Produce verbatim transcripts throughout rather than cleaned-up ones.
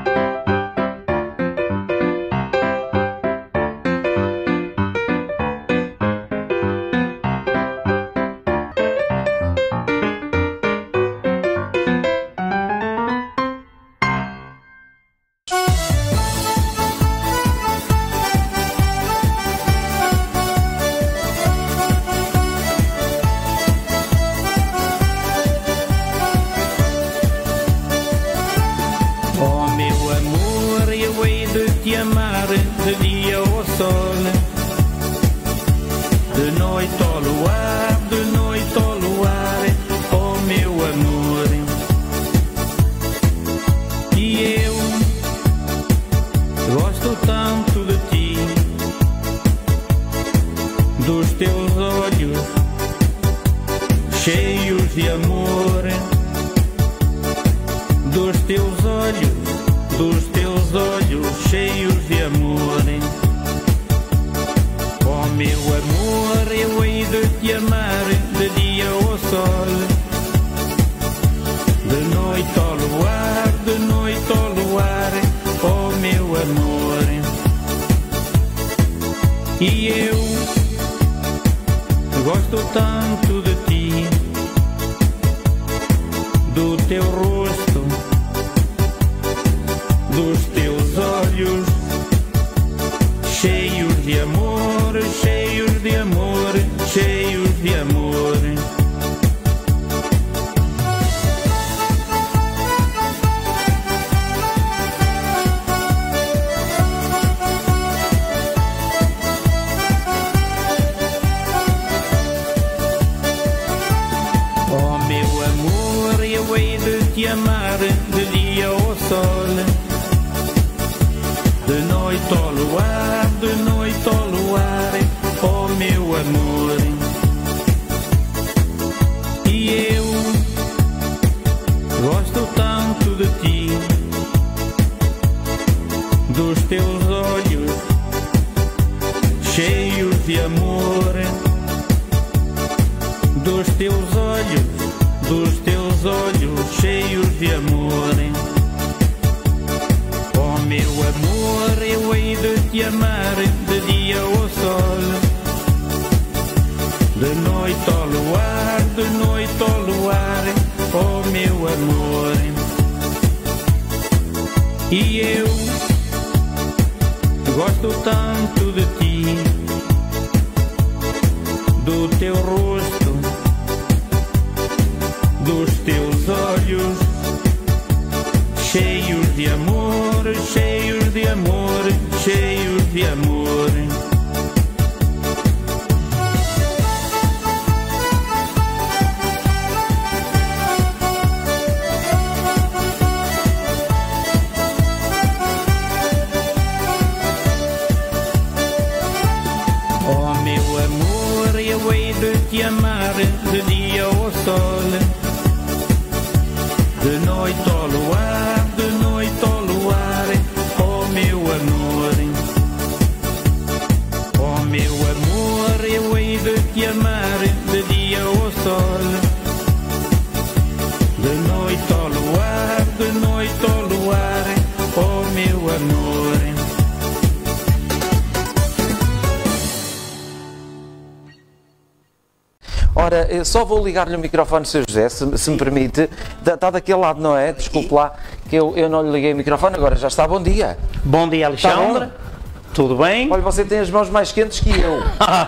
Ora, eu só vou ligar-lhe o microfone, senhor José, se, se me permite. Está daquele lado, não é? Desculpe lá, que eu, eu não lhe liguei o microfone, agora já está. Bom dia. Bom dia, Alexandre. Tudo bem? Olha, você tem as mãos mais quentes que eu.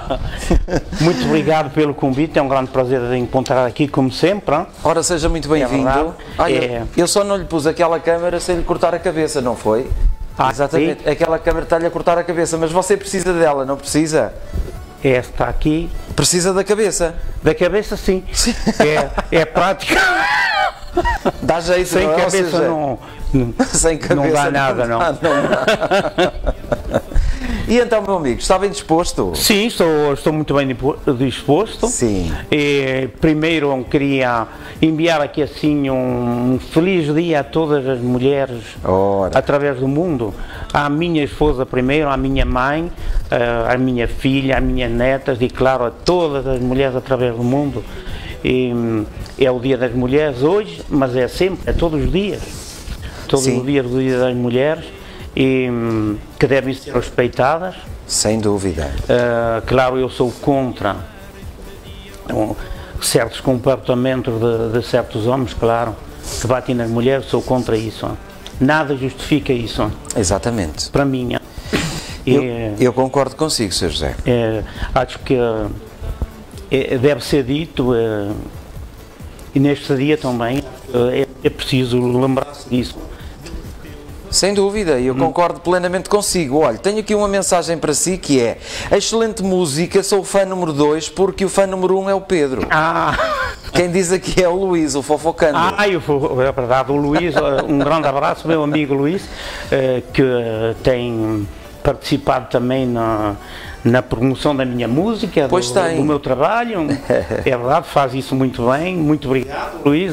Muito obrigado pelo convite, é um grande prazer de encontrar aqui, como sempre. Hein? Ora, seja muito bem-vindo. É é... Eu só não lhe pus aquela câmera sem lhe cortar a cabeça, não foi? Ah, exatamente, sim. Aquela câmera está-lhe a cortar a cabeça, mas você precisa dela, não precisa? Esta aqui... Precisa da cabeça? Da cabeça, sim. sim. É, é prática. Dá jeito, sem não é? Cabeça, seja, não, não, sem cabeça não dá nada, não. Dá, não dá. E então, meu amigo, está bem disposto? Sim, estou, estou muito bem disposto. Sim. E, primeiro, queria enviar aqui assim um feliz dia a todas as mulheres Ora. através do mundo. À minha esposa primeiro, à minha mãe, à minha filha, às minhas netas e, claro, a todas as mulheres através do mundo. E, é o Dia das Mulheres hoje, mas é sempre, é todos os dias. todos Sim. os dias do Dia das Mulheres, e hum, que devem ser respeitadas. Sem dúvida. Uh, claro, eu sou contra um, certos comportamentos de, de certos homens, claro, que batem nas mulheres, sou contra isso. Nada justifica isso. Exatamente. Para mim. Eu, é, eu concordo consigo, senhor José. É, acho que é, deve ser dito, é, e neste dia também é, é preciso lembrar-se disso. Sem dúvida, eu concordo plenamente consigo. Olha, tenho aqui uma mensagem para si que é: excelente música, sou o fã número dois, porque o fã número um é o Pedro. Ah! Quem diz aqui é o Luís, o fofocando. Ah, eu, é verdade, o Luís, um grande abraço, meu amigo Luís, que tem participado também na, na promoção da minha música, pois do, tem. do meu trabalho. É verdade, faz isso muito bem. Muito obrigado, Luís.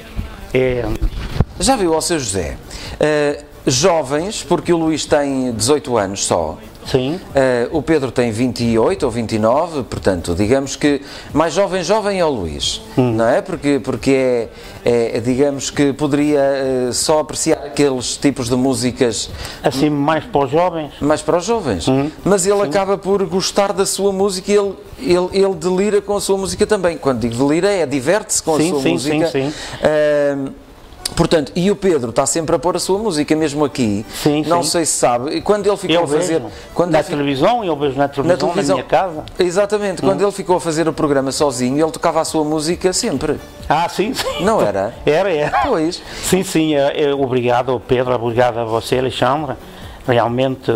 É... Já viu, ó, seu José? Uh, jovens, porque o Luís tem dezoito anos só. Sim. Uh, o Pedro tem vinte e oito ou vinte e nove, portanto, digamos que mais jovem, jovem é o Luís, hum. não é? Porque, porque é, é, digamos que poderia uh, só apreciar aqueles tipos de músicas... Assim, mais para os jovens? Mais para os jovens. Hum. Mas ele Sim. acaba por gostar da sua música e ele, ele, ele delira com a sua música também. Quando digo delira, é diverte-se com sim, a sua sim, música. Sim, sim. Uh, Portanto, e o Pedro está sempre a pôr a sua música, mesmo aqui, sim, não sim. sei se sabe, e quando ele ficou eu a fazer... Vejo. Quando na ele televisão, eu vejo na televisão, na, televisão, na minha casa. Exatamente, hum. quando ele ficou a fazer o programa sozinho, ele tocava a sua música sempre. Ah, sim, sim. Não era? Era, era. Pois. Sim, sim, é, é, obrigado Pedro, obrigado a você, Alexandre, realmente...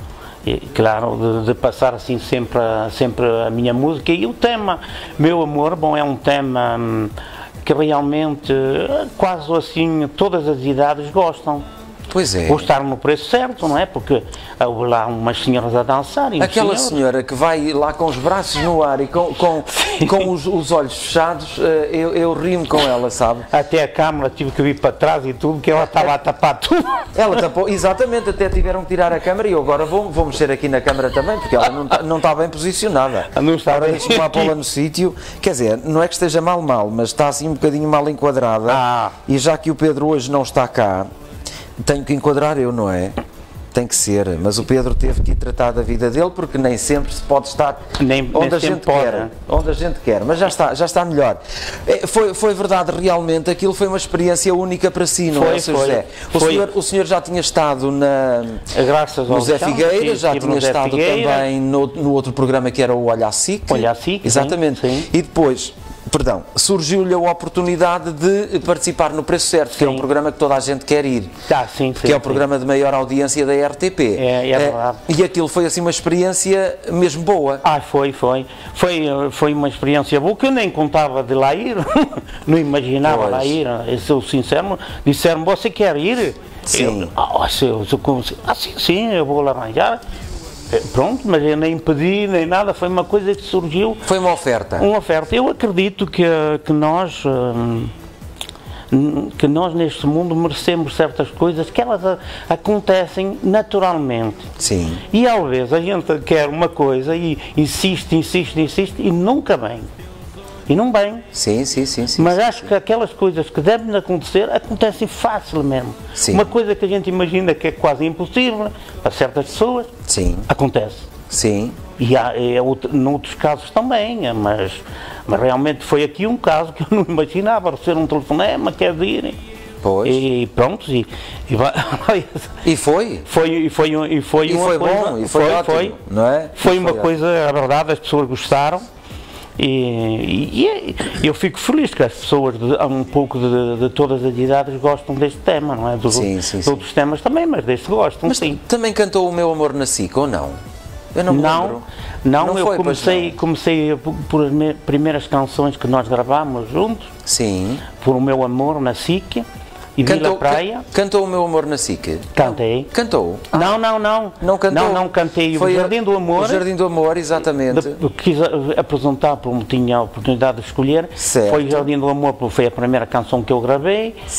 E, claro, de, de passar assim sempre, sempre a minha música. E o tema, Meu Amor, bom, é um tema hum, que realmente quase assim todas as idades gostam. Pois é. Gostar no preço certo, não é? Porque houve lá umas senhoras a dançar e aquela senhora que vai lá com os braços no ar e com, com, com os, os olhos fechados, eu, eu rimo com ela, sabe? Até a câmara tive que vir para trás e tudo, que ela estava a tapar tudo. Ela tapou, exatamente, até tiveram que tirar a câmara e eu agora vou, vou mexer aqui na câmara também, porque ela não está, não está bem posicionada. Não está agora bem. deixa-me lá pô-la no sítio. Quer dizer, não é que esteja mal mal, mas está assim um bocadinho mal enquadrada. Ah. E já que o Pedro hoje não está cá, tenho que enquadrar eu, não é? Tem que ser, mas o Pedro teve que ir tratar da vida dele, porque nem sempre se pode estar nem, onde nem a gente pode. quer, onde a gente quer, mas já está, já está melhor. Foi, foi verdade, realmente, aquilo foi uma experiência única para si, não foi, é, senhor foi, José? O foi. senhor, o senhor já tinha estado na, Graças no ao Zé Figueira, sim, já tinha estado Figueira. também no, no outro programa que era o Olha a SIC. Olha a SIC, exatamente. Sim, sim. E depois... Perdão, surgiu-lhe a oportunidade de participar no Preço Certo, sim. que é um programa que toda a gente quer ir, ah, sim, sim, que é o sim. programa de maior audiência da R T P. É, é verdade. É, e aquilo foi assim uma experiência mesmo boa. Ah, foi, foi. Foi, foi uma experiência boa, que eu nem contava de lá ir, não imaginava pois. lá ir, eu sou sincero, disseram-me, você quer ir? Sim. Eu, ah, se eu, se eu, ah, sim, sim, eu vou lá arranjar. Pronto, mas eu nem pedi, nem nada, foi uma coisa que surgiu. Foi uma oferta. Uma oferta. Eu acredito que, que nós, hum, que nós neste mundo merecemos certas coisas que elas a, acontecem naturalmente. Sim. E às vezes a gente quer uma coisa e insiste, insiste, insiste e nunca vem. E não bem. Sim, sim, sim. sim Mas sim, acho sim. que aquelas coisas que devem acontecer, acontecem facilmente. Sim. Uma coisa que a gente imagina que é quase impossível, para certas pessoas, sim. acontece. Sim. E há, é, noutros casos também, mas, mas realmente foi aqui um caso que eu não imaginava, receber um telefonema, quer dizer. Pois. E pronto, e, e, vai, e foi? Foi, e foi, e foi, e uma foi coisa, bom, e foi, foi, ótimo, foi, não é? Foi uma foi coisa, a verdade, as pessoas gostaram. E, e, e eu fico feliz que as pessoas de, um pouco de, de todas as idades gostam deste tema, não é? Dos, sim, sim, de outros sim. temas também, mas deste gostam, mas sim. Também cantou O Meu Amor na SIC, ou não? Eu não me não, lembro. Não, não eu foi, comecei, não. comecei por, por as me, primeiras canções que nós gravámos juntos. Sim. Por O Meu Amor na SIC. E cantou, Vila Praia. Can, cantou O Meu Amor na SIC? Cantei. Cantou? Ah. Não, não, não. Não cantou? Não, não cantei. Foi o Jardim do Amor. O Jardim do Amor, exatamente. De, quis apresentar, porque tinha a oportunidade de escolher. Certo. Foi o Jardim do Amor, porque foi a primeira canção que eu gravei. Sim.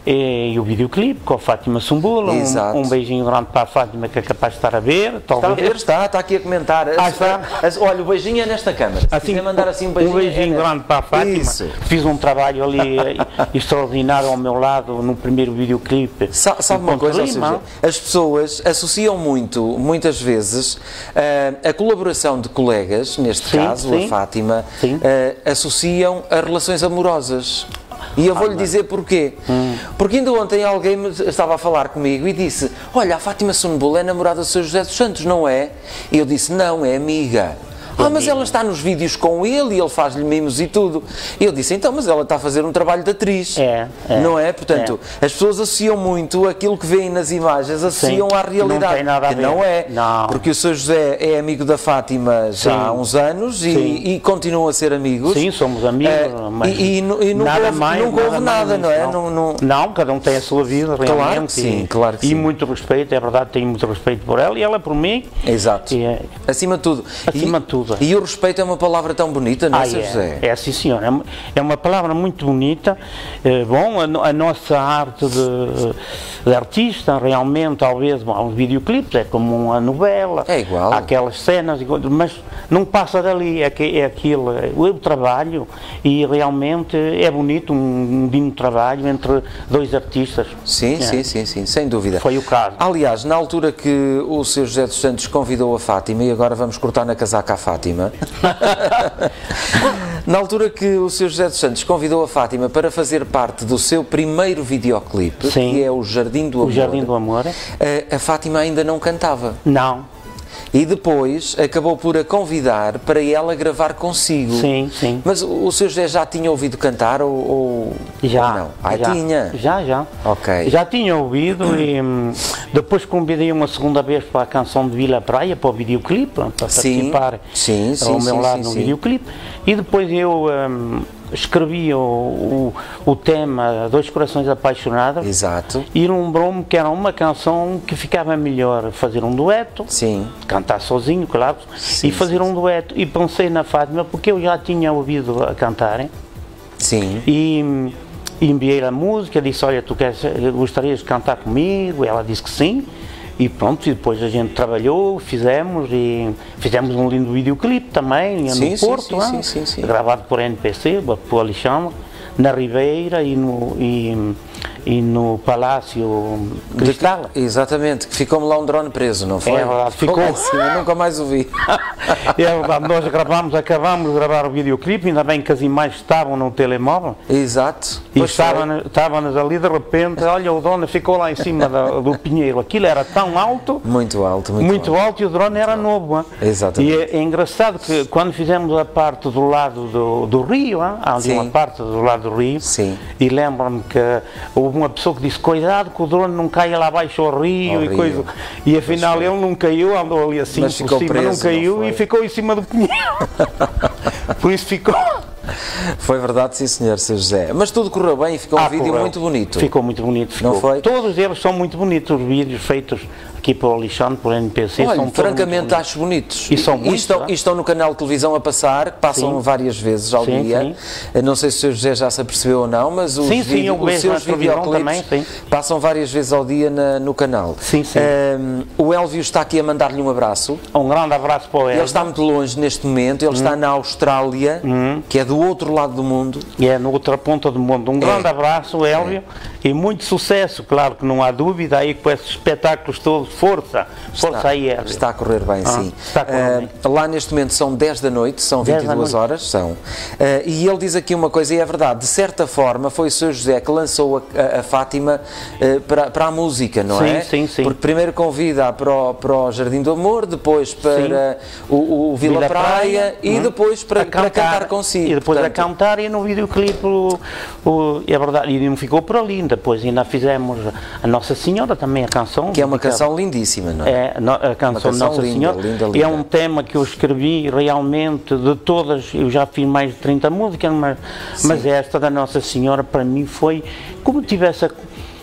E, e o videoclipe com a Fátima Sumbula, um, um beijinho grande para a Fátima que é capaz de estar a ver. Está a ver, está, está aqui a comentar. Ah, está. Olha, o beijinho é nesta câmara. Se assim, mandar assim um beijinho, um beijinho é grande para a Fátima. Isso. Fiz um trabalho ali extraordinário ao meu lado no primeiro videoclipe. Sa sabe uma coisa, ou seja, as pessoas associam muito, muitas vezes, uh, a colaboração de colegas, neste sim, caso, sim. a Fátima, uh, associam a relações amorosas. E eu vou-lhe dizer porquê. Hum. Porque ainda ontem alguém me estava a falar comigo e disse: olha, a Fátima Sumbula é namorada do seu José dos Santos, não é? E eu disse: não, é amiga. Ah, mas ela está nos vídeos com ele e ele faz-lhe mimos e tudo. E eu disse: então, mas ela está a fazer um trabalho de atriz. É, é, não é? Portanto, é. As pessoas associam muito aquilo que veem nas imagens, associam Sim, à realidade. Não tem nada a ver. Que não é. Não. Porque o seu José é amigo da Fátima já Sim. há uns anos e, e continuam a ser amigos. Sim, somos amigos. É, mas e, e, e nunca nada houve mais, nunca houve nada, nada não é? Não. Não, não... não, cada um tem a sua vida, realmente. Claro que sim, claro que e sim. muito respeito, é verdade, tenho muito respeito por ela e ela por mim. Exato. E, é, acima de tudo. Acima e, de tudo. E o respeito é uma palavra tão bonita, não é, ah, Sr. é, José? É, sim, senhor. É, é uma palavra muito bonita. É, bom, a, a nossa arte de, de artista, realmente, talvez, bom, há uns videoclipes, é como uma novela. É igual. Há aquelas cenas, mas não passa dali, é, que, é aquilo. Eu trabalho e realmente é bonito, um, um digno trabalho entre dois artistas. Sim, é. sim, sim, sim, sem dúvida. Foi o caso. Aliás, na altura que o seu José dos Santos convidou a Fátima, e agora vamos cortar na casaca a Fátima, na altura que o seu José dos Santos convidou a Fátima para fazer parte do seu primeiro videoclipe, Sim. que é o Jardim do Amor, o Jardim do Amor. A, a Fátima ainda não cantava. Não. E depois acabou por a convidar para ela gravar consigo. Sim, sim. Mas o, o seu José já tinha ouvido cantar ou, ou já, ou não? Ah, já, tinha? Já, já. Ok. Já tinha ouvido e hum, depois convidei uma segunda vez para a canção de Vila Praia, para o videoclipe, para participar sim, sim, ao meu sim, lado sim, no sim. videoclipe. E depois eu hum, escrevi o, o, o tema Dois Corações Apaixonados. Exato. E lembrou-me que era uma canção que ficava melhor fazer um dueto, sim. cantar sozinho, claro, sim, e fazer sim, um dueto. E pensei na Fátima, porque eu já tinha ouvido a cantarem. Sim. E, e enviei a música, disse: olha, tu queres, gostarias de cantar comigo? Ela disse que sim. E pronto, e depois a gente trabalhou, fizemos e fizemos um lindo videoclipe também, sim, no Porto, sim, sim, sim, sim. gravado por N P C, por Alexandre, na Ribeira e no, e, e no Palácio Cristal. De, exatamente, que ficou-me lá um drone preso, não foi? É verdade, ficou. Assim, eu nunca mais o vi. É verdade, nós gravamos, acabamos de gravar o videoclipe, ainda bem que as imagens estavam no telemóvel. Exato. E estávamos, estávamos ali, de repente, olha, o drone ficou lá em cima do, do pinheiro. Aquilo era tão alto. Muito alto, muito, muito alto. alto. E o drone era novo. Hein? Exatamente. E é, é engraçado que quando fizemos a parte do lado do, do rio, hein? Há ali Sim. uma parte do lado do rio, Sim. e lembro-me que houve uma pessoa que disse: cuidado que o drone não caia lá abaixo ao rio, ao e rio. coisa. E afinal ele não caiu, andou ali assim mas por cima, preso, não caiu não e ficou em cima do pinheiro. Por isso ficou. Foi verdade, sim senhor, seu José. Mas tudo correu bem e ficou ah, um vídeo correu. muito bonito. Ficou muito bonito. Ficou. Não foi? Todos eles são muito bonitos, os vídeos feitos aqui por Alexandre, por N P C. Olha, são francamente acho bonitos. E, são e, muitos, estão, é? e estão no canal de televisão a passar, passam sim. várias vezes ao sim, dia. Sim. Não sei se o seu José já se apercebeu ou não, mas os, sim, sim, vídeo, os seus videoclipes também, sim. passam várias vezes ao dia na, no canal. Sim, sim. Um, o Elvio está aqui a mandar-lhe um abraço. Um grande abraço para o Elvio. Ele está muito longe neste momento, ele hum. está na Austrália, hum. que é do outro lado do mundo. E é na outra ponta do mundo. Um grande é. abraço, Elvio, é. e muito sucesso, claro que não há dúvida, aí com esses espetáculos todos, força, força está, aí, Elvio. Está a correr bem, ah, sim. Está a correr bem. Uh, lá neste momento são dez da noite, são vinte e duas horas, são. Uh, e ele diz aqui uma coisa, e é verdade, de certa forma foi o seu José que lançou a, a, a Fátima uh, para, para a música, não sim, é? Sim, sim. Porque primeiro convida para o, para o Jardim do Amor, depois para o, o Vila, Vila Praia, Praia e hum. depois para, cantar, para cantar consigo. E depois portanto, a cantar e no videoclipe, o, o, é verdade, e não ficou por ali, depois ainda fizemos a Nossa Senhora também, a canção. Que é uma canção lindíssima, não é? É, a canção, canção Nossa linda, Senhora, linda, linda. É um tema que eu escrevi realmente de todas, eu já fiz mais de trinta músicas, mas, mas esta da Nossa Senhora para mim foi como tivesse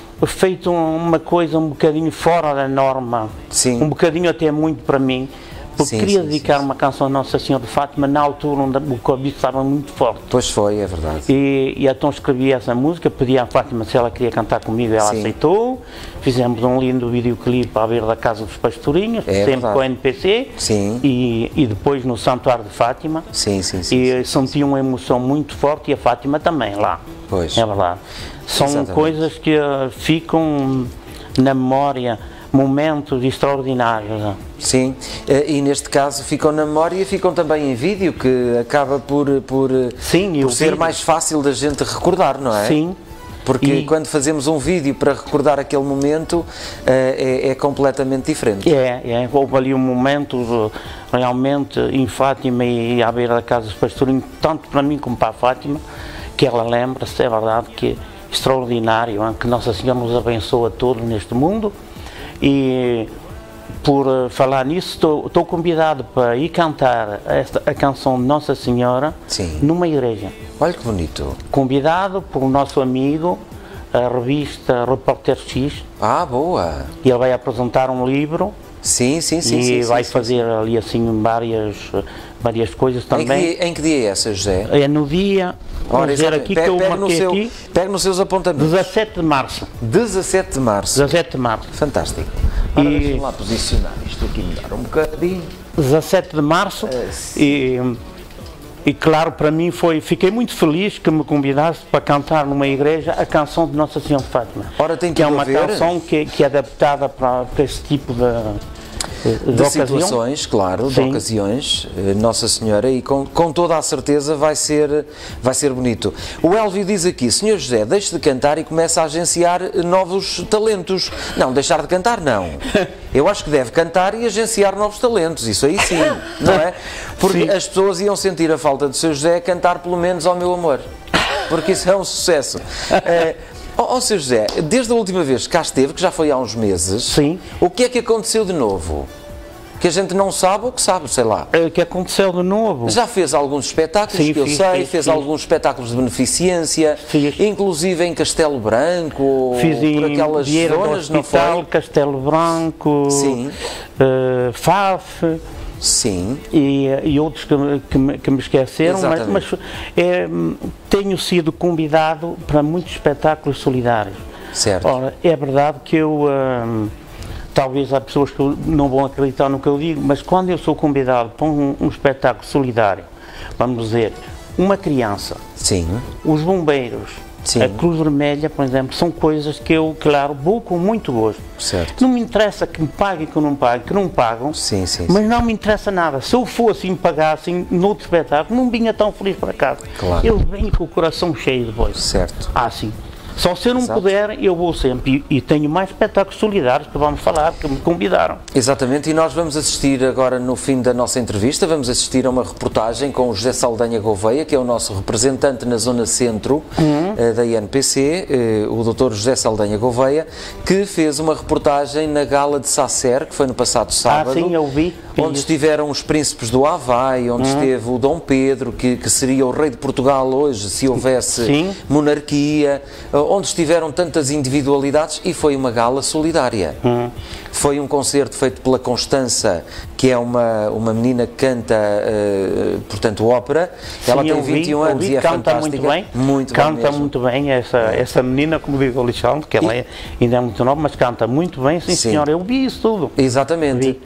feito uma coisa um bocadinho fora da norma, Sim. um bocadinho até muito para mim, porque sim, queria sim, dedicar sim, uma canção a Nossa Senhora de Fátima na altura onde o Covid estava muito forte. Pois foi, é verdade. E, e então escrevi essa música, pedi à Fátima se ela queria cantar comigo, ela sim. aceitou. Fizemos um lindo videoclipe à beira da Casa dos Pastorinhos, é sempre verdade. Com o N P C. Sim. E, e depois no Santuário de Fátima. Sim, sim, sim. E sim, senti uma emoção muito forte e a Fátima também lá. Pois. É verdade. São Exatamente. Coisas que uh, ficam na memória, momentos extraordinários. Sim, e neste caso ficam na memória e ficam também em vídeo, que acaba por, por, Sim, por ser vídeo. mais fácil da gente recordar, não é? Sim. Porque e... quando fazemos um vídeo para recordar aquele momento, é, é completamente diferente. É, é, houve ali um momento realmente em Fátima e à beira da Casa dos Pastorinhos, tanto para mim como para a Fátima, que ela lembra-se, é verdade, que é extraordinário, hein? Que Nossa Senhora nos abençoa a todos neste mundo. E por uh, falar nisso, estou convidado para ir cantar esta, a canção de Nossa Senhora Sim. numa igreja. Olha que bonito. Convidado por um nosso amigo, a revista Repórter X. Ah, boa. E ele vai apresentar um livro. Sim, sim, sim. E sim, vai sim, fazer sim. ali assim várias, várias coisas também. Em que dia, em que dia é essa, José? É no dia, vamos dizer aqui que eu marquei seu, aqui. Pegue nos seus apontamentos. dezassete de março. dezassete de março. dezassete de março. Fantástico. Agora e... deixa-me lá posicionar isto aqui, mudar um bocadinho. dezassete de março. Uh, e, e claro, para mim foi, fiquei muito feliz que me convidasse para cantar numa igreja a canção de Nossa Senhora de Fátima. Ora, tem que é uma a ver. canção que, que é adaptada para, para esse tipo de... De, de situações, claro, Sim. de ocasiões, Nossa Senhora, e com, com toda a certeza vai ser, vai ser bonito. O Elvio diz aqui, senhor José, deixe de cantar e começa a agenciar novos talentos. Não, deixar de cantar não. Eu acho que deve cantar e agenciar novos talentos, isso aí sim, não é? Porque sim. as pessoas iam sentir a falta do seu José a cantar pelo menos ao meu amor, porque isso é um sucesso. É, Ó oh, seu José, desde a última vez que cá esteve, que já foi há uns meses, Sim. o que é que aconteceu de novo? Que a gente não sabe ou que sabe, sei lá. O que aconteceu de novo? Já fez alguns espetáculos, Sim, que eu fiz, sei, fiz, fez fiz. alguns espetáculos de beneficência, fiz. inclusive em Castelo Branco, fiz por aquelas Vieira zonas, do Hospital, não foi? Castelo Branco, Sim. Uh, Faf. Sim. E, e outros que, que, me, que me esqueceram, Exatamente. mas, mas é, tenho sido convidado para muitos espetáculos solidários. Certo. Ora, é verdade que eu, hum, talvez há pessoas que não vão acreditar no que eu digo, mas quando eu sou convidado para um, um espetáculo solidário, vamos dizer, uma criança, Sim. os bombeiros, Sim. a Cruz Vermelha, por exemplo, são coisas que eu, claro, vou com muito gosto. Certo. Não me interessa que me paguem, que não paguem, que não pagam, sim, sim, mas sim. não me interessa nada. Se eu fosse e me pagassem noutro espetáculo, não vinha tão feliz para casa. Claro. Eu venho com o coração cheio depois. Certo. Ah, sim. Só se eu não Exato. puder, eu vou sempre. E, e tenho mais espetáculos solidários que vamos falar, que me convidaram. Exatamente, e nós vamos assistir agora no fim da nossa entrevista, vamos assistir a uma reportagem com o José Saldanha Gouveia, que é o nosso representante na zona centro uhum. uh, da I N P C, uh, o doutor José Saldanha Gouveia, que fez uma reportagem na Gala de Sacer, que foi no passado sábado. Ah, sim, eu vi. Onde estiveram os príncipes do Havaí, onde uhum. esteve o Dom Pedro, que, que seria o rei de Portugal hoje, se houvesse sim. monarquia, onde estiveram tantas individualidades, e foi uma gala solidária. Uhum. Foi um concerto feito pela Constança, que é uma, uma menina que canta, uh, portanto, ópera. Sim, ela tem vinte e um vi, anos vi, e é canta fantástica. Muito bem, muito canta bem muito bem essa, é. essa menina, como digo, Alexandre, que ela e, é, ainda é muito nova, mas canta muito bem, sim, sim. senhora, eu vi isso tudo. Exatamente.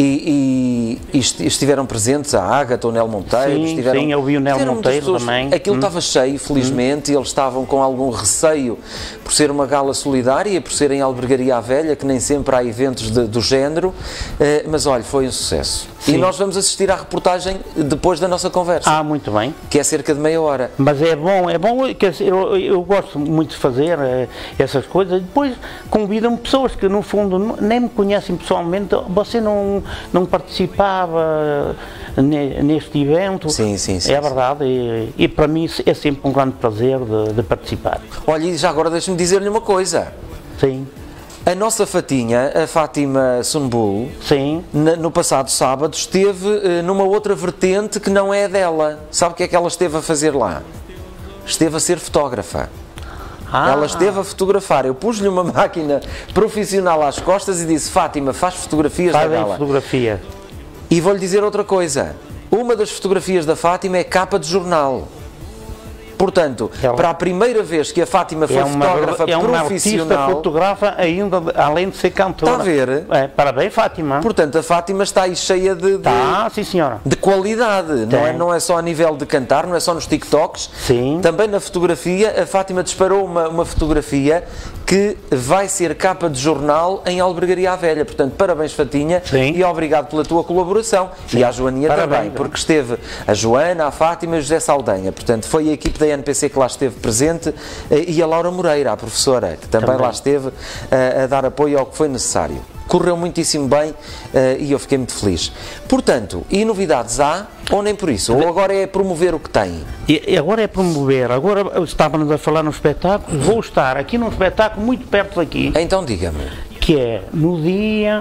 E, e, e estiveram presentes a Ágata, o Nel Monteiro. Sim, estiveram, sim, eu vi o Nel Monteiro pessoas, também. Aquilo hum. estava cheio, felizmente, hum. e eles estavam com algum receio por ser uma gala solidária, por ser em Albergaria à Velha, que nem sempre há eventos de, do género, uh, mas olha, foi um sucesso. Sim. E nós vamos assistir à reportagem depois da nossa conversa. Ah, muito bem. Que é cerca de meia hora. Mas é bom, é bom, que eu, eu gosto muito de fazer é, essas coisas. Depois convidam-me pessoas que no fundo nem me conhecem pessoalmente. Você não, não participava neste evento. Sim, sim, sim. É verdade, e, e para mim é sempre um grande prazer de, de participar. Olha, e já agora deixa-me dizer-lhe uma coisa. Sim. A nossa Fatinha, a Fátima Sunbul, Sim. no passado sábado, esteve uh, numa outra vertente que não é dela. Sabe o que é que ela esteve a fazer lá? Esteve a ser fotógrafa. Ah. Ela esteve a fotografar. Eu pus-lhe uma máquina profissional às costas e disse: Fátima, faz fotografias faz da gala. fotografia. E vou-lhe dizer outra coisa, uma das fotografias da Fátima é capa de jornal. Portanto, é para a primeira vez que a Fátima foi é uma, fotógrafa é uma profissional... artista fotografa ainda, além de ser cantora. Está a ver? É, parabéns, Fátima. Portanto, a Fátima está aí cheia de, de, tá, sim, senhora. de qualidade. Não é, não é só a nível de cantar, não é só nos TikToks. Sim. Também na fotografia, a Fátima disparou uma, uma fotografia que vai ser capa de jornal em Albergaria à Velha. Portanto, parabéns, Fatinha, sim. E obrigado pela tua colaboração. Sim. E à Joaninha parabéns, também, porque esteve a Joana, a Fátima e o José Saldanha. Portanto, foi a equipe da N P C que lá esteve presente, e a Laura Moreira, a professora, que também, também. lá esteve a, a dar apoio ao que foi necessário. Correu muitíssimo bem, uh, e eu fiquei muito feliz. Portanto, e novidades há, ou nem por isso? Ou agora é promover o que tem? E agora é promover. Agora estávamos a falar no espetáculo, vou estar aqui num espetáculo muito perto daqui. Então diga-me. Que é no dia,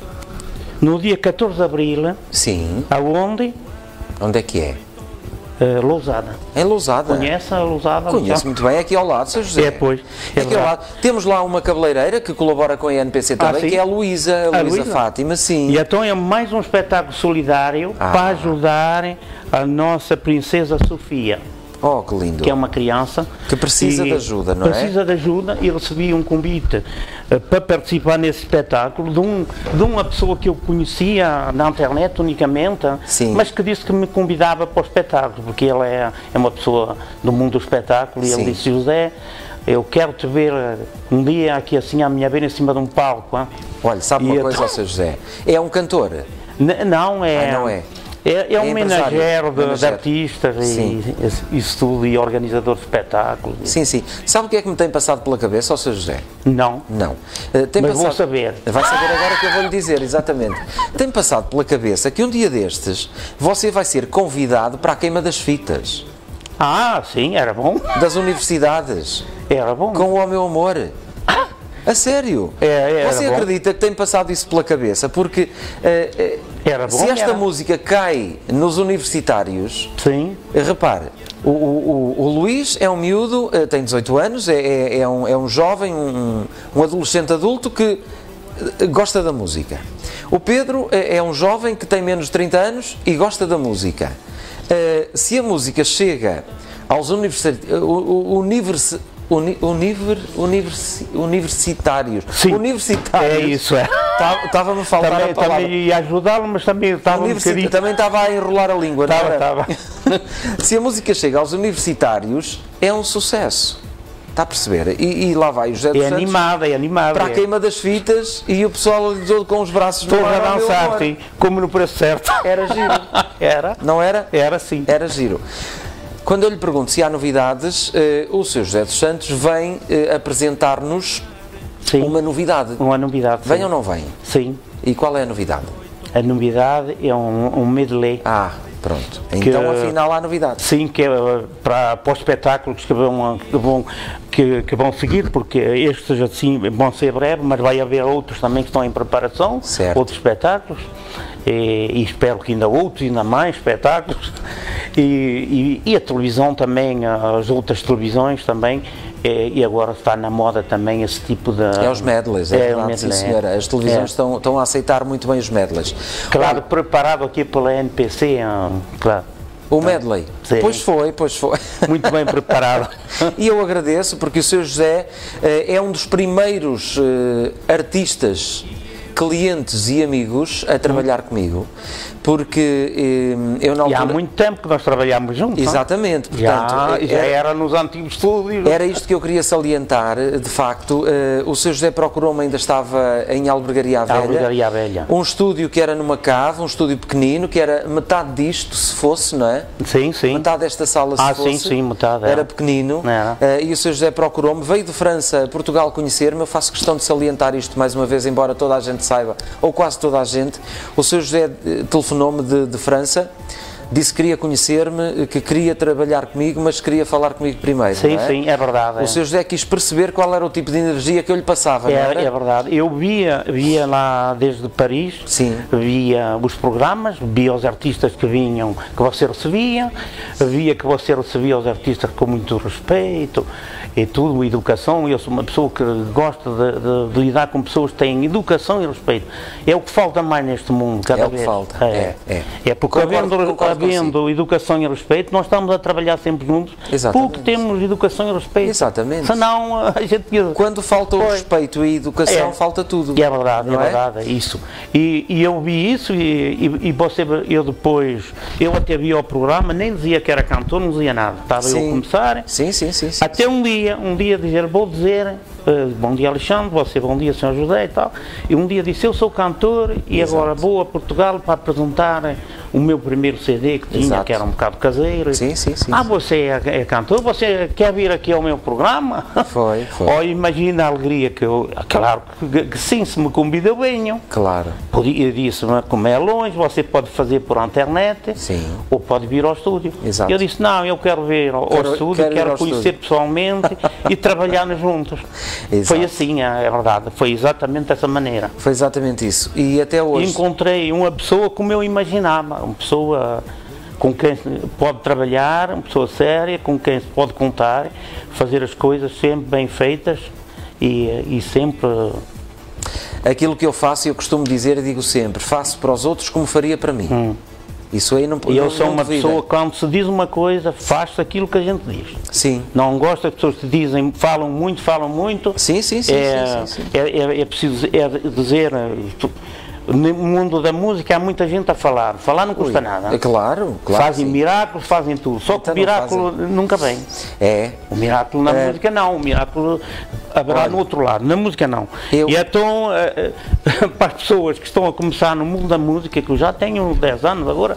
no dia catorze de Abril. Sim. Aonde? Onde é que é? Uh, Lousada. Em Lousada? Conhece a Lousada? Conheço muito bem, é aqui ao lado, São José. É, pois. É aqui ao lado. Temos lá uma cabeleireira que colabora com a N P C também, ah, que é a Luísa, a Luísa Fátima, sim. E então é mais um espetáculo solidário ah. para ajudar a nossa princesa Sofia. Oh, que lindo. Que é uma criança que precisa de ajuda, não precisa é? Precisa de ajuda, e recebi um convite uh, para participar nesse espetáculo de, um, de uma pessoa que eu conhecia na internet unicamente, sim. Mas que disse que me convidava para o espetáculo, porque ele é, é uma pessoa do mundo do espetáculo, e sim. Ele disse: José, eu quero te ver um dia aqui assim à minha beira em cima de um palco. Hein? Olha, sabe uma eu... coisa, São José? É um cantor? N não, é... Ah, não é? É, é um homenageiro de, de artistas e isso tudo, e organizador de espetáculos. Sim, sim. Sabe o que é que me tem passado pela cabeça, ó Sr. José? Não. Não. Uh, tem Mas passado... vou saber. Vai saber agora que eu vou lhe dizer, exatamente. Tem passado pela cabeça que um dia destes você vai ser convidado para a queima das fitas. Ah, sim, era bom. Das universidades. Era bom. Com o Ó Meu Amor. Ah. A sério? É, você bom. acredita que tem passado isso pela cabeça? Porque uh, uh, era bom, se esta era. música cai nos universitários, sim. Repare, o, o, o Luís é um miúdo, uh, tem dezoito anos, é, é, é, um, é um jovem, um, um adolescente adulto que uh, gosta da música. O Pedro é, é um jovem que tem menos de trinta anos e gosta da música. Uh, se a música chega aos universitários, uh, univers, uni, univer, universi, universitários, sim, universitários, é isso, é. Estava-me a faltar também, a palavra. Também ia ajudá-lo, mas também estava um bocadinho... Também estava a enrolar a língua, estava, não estava. Se a música chega aos universitários, é um sucesso. Está a perceber? E, e lá vai o José dos É Santos animada, é animada. para a queima das fitas, e o pessoal todo com os braços no ar. a dançar, sim, como no preço certo. Era giro. Era? Não era? Era, sim. Era giro. Quando eu lhe pergunto se há novidades, eh, o seu José dos Santos vem eh, apresentar-nos uma novidade. Uma novidade, Vem sim. ou não vem? Sim. E qual é a novidade? A novidade é um, um medley. Ah, pronto. Então, que, afinal, há novidade. Sim, que é para, para os espetáculos que vão, que, vão, que, que vão seguir, porque estes assim vão ser breves, mas vai haver outros também que estão em preparação, certo. Outros espetáculos, e, e espero que ainda outros, ainda mais espetáculos, e, e, e a televisão também, as outras televisões também. E agora está na moda também esse tipo de... É os medleys, é, é verdade, sim, senhora. As televisões é. estão, estão a aceitar muito bem os medleys. Claro, Olha, preparado aqui pela N P C, claro. O medley? Sim. Pois foi, pois foi. Muito bem preparado. E eu agradeço, porque o seu José é um dos primeiros artistas, clientes e amigos a trabalhar hum. comigo, porque eh, eu na altura... E há muito tempo que nós trabalhámos juntos. Exatamente, não? portanto... Já, já era, era nos antigos estúdios. Era isto que eu queria salientar, de facto. Eh, o seu José procurou-me, ainda estava em Albergaria à Velha. Albergaria à Velha. Um estúdio que era numa cave, um estúdio pequenino, que era metade disto, se fosse, não é? Sim, sim. Metade desta sala, se ah, fosse. Sim, sim, metade. Era pequenino. Era. Eh, e o seu José procurou-me, veio de França a Portugal conhecer-me. Eu faço questão de salientar isto mais uma vez, embora toda a gente saiba, ou quase toda a gente. O seu José telefonou-me de, de França, disse que queria conhecer-me, que queria trabalhar comigo, mas queria falar comigo primeiro. Sim, não é? sim, é verdade. O é. senhor José quis perceber qual era o tipo de energia que eu lhe passava, é, não era? É verdade. Eu via, via lá desde Paris, sim. via os programas, via os artistas que vinham, que você recebia, via que você recebia os artistas com muito respeito e tudo, educação. Eu sou uma pessoa que gosta de, de, de lidar com pessoas que têm educação e respeito. É o que falta mais neste mundo, cada é vez. É o que falta. É, é. é porque concordo, havendo, concordo havendo educação e respeito, nós estamos a trabalhar sempre juntos. Exatamente. Porque temos educação e respeito. Exatamente. Senão a gente... Quando falta o Foi. respeito e a educação, é. falta tudo. É verdade, é, é verdade, é isso. E, e eu vi isso e, e, e você, eu depois, eu até vi o programa, nem dizia que era cantor, não dizia nada. Estava sim. eu a começar. Sim, sim, sim. sim até sim. um dia, um dia dizer, vou dizer, uh, bom dia Alexandre, você bom dia senhor José e tal. E um dia disse, eu sou cantor e Exato. agora vou a Portugal para apresentar o meu primeiro C D que tinha, Exato. que era um bocado caseiro. Sim, sim, sim. Ah, sim. você é, é cantor, você quer vir aqui ao meu programa? Foi, foi. Oh, imagina a alegria que eu, claro que, que sim, se me convida eu venho. Claro. Eu disse, mas como é longe, você pode fazer por internet, sim. ou pode vir ao estúdio. Exato. Eu disse, não, eu quero vir ao, quero, ao estúdio, quero, quero conhecer estúdio. pessoalmente e trabalhar juntos. Exato. Foi assim, é verdade, foi exatamente dessa maneira. Foi exatamente isso. E até hoje... Encontrei uma pessoa como eu imaginava, uma pessoa com quem pode trabalhar, uma pessoa séria, com quem se pode contar, fazer as coisas sempre bem feitas e, e sempre... Aquilo que eu faço, eu costumo dizer, eu digo sempre, faço para os outros como faria para mim. Hum. Isso aí não E eu não, sou não uma duvida. pessoa, quando se diz uma coisa, faz aquilo que a gente diz. Sim. Não gosto das pessoas que dizem, falam muito, falam muito. Sim, sim, sim. É, sim, sim, sim. é, é, é preciso é dizer... No mundo da música há muita gente a falar. Falar não custa Ui, nada. É claro, claro. Fazem miraculos, fazem tudo. Só então que o miraculo nunca vem. É. O miraculo na é. música não. O miraculo haverá Olha, no outro lado. Na música não. Eu... E então, para as pessoas que estão a começar no mundo da música, que eu já tenho dez anos agora,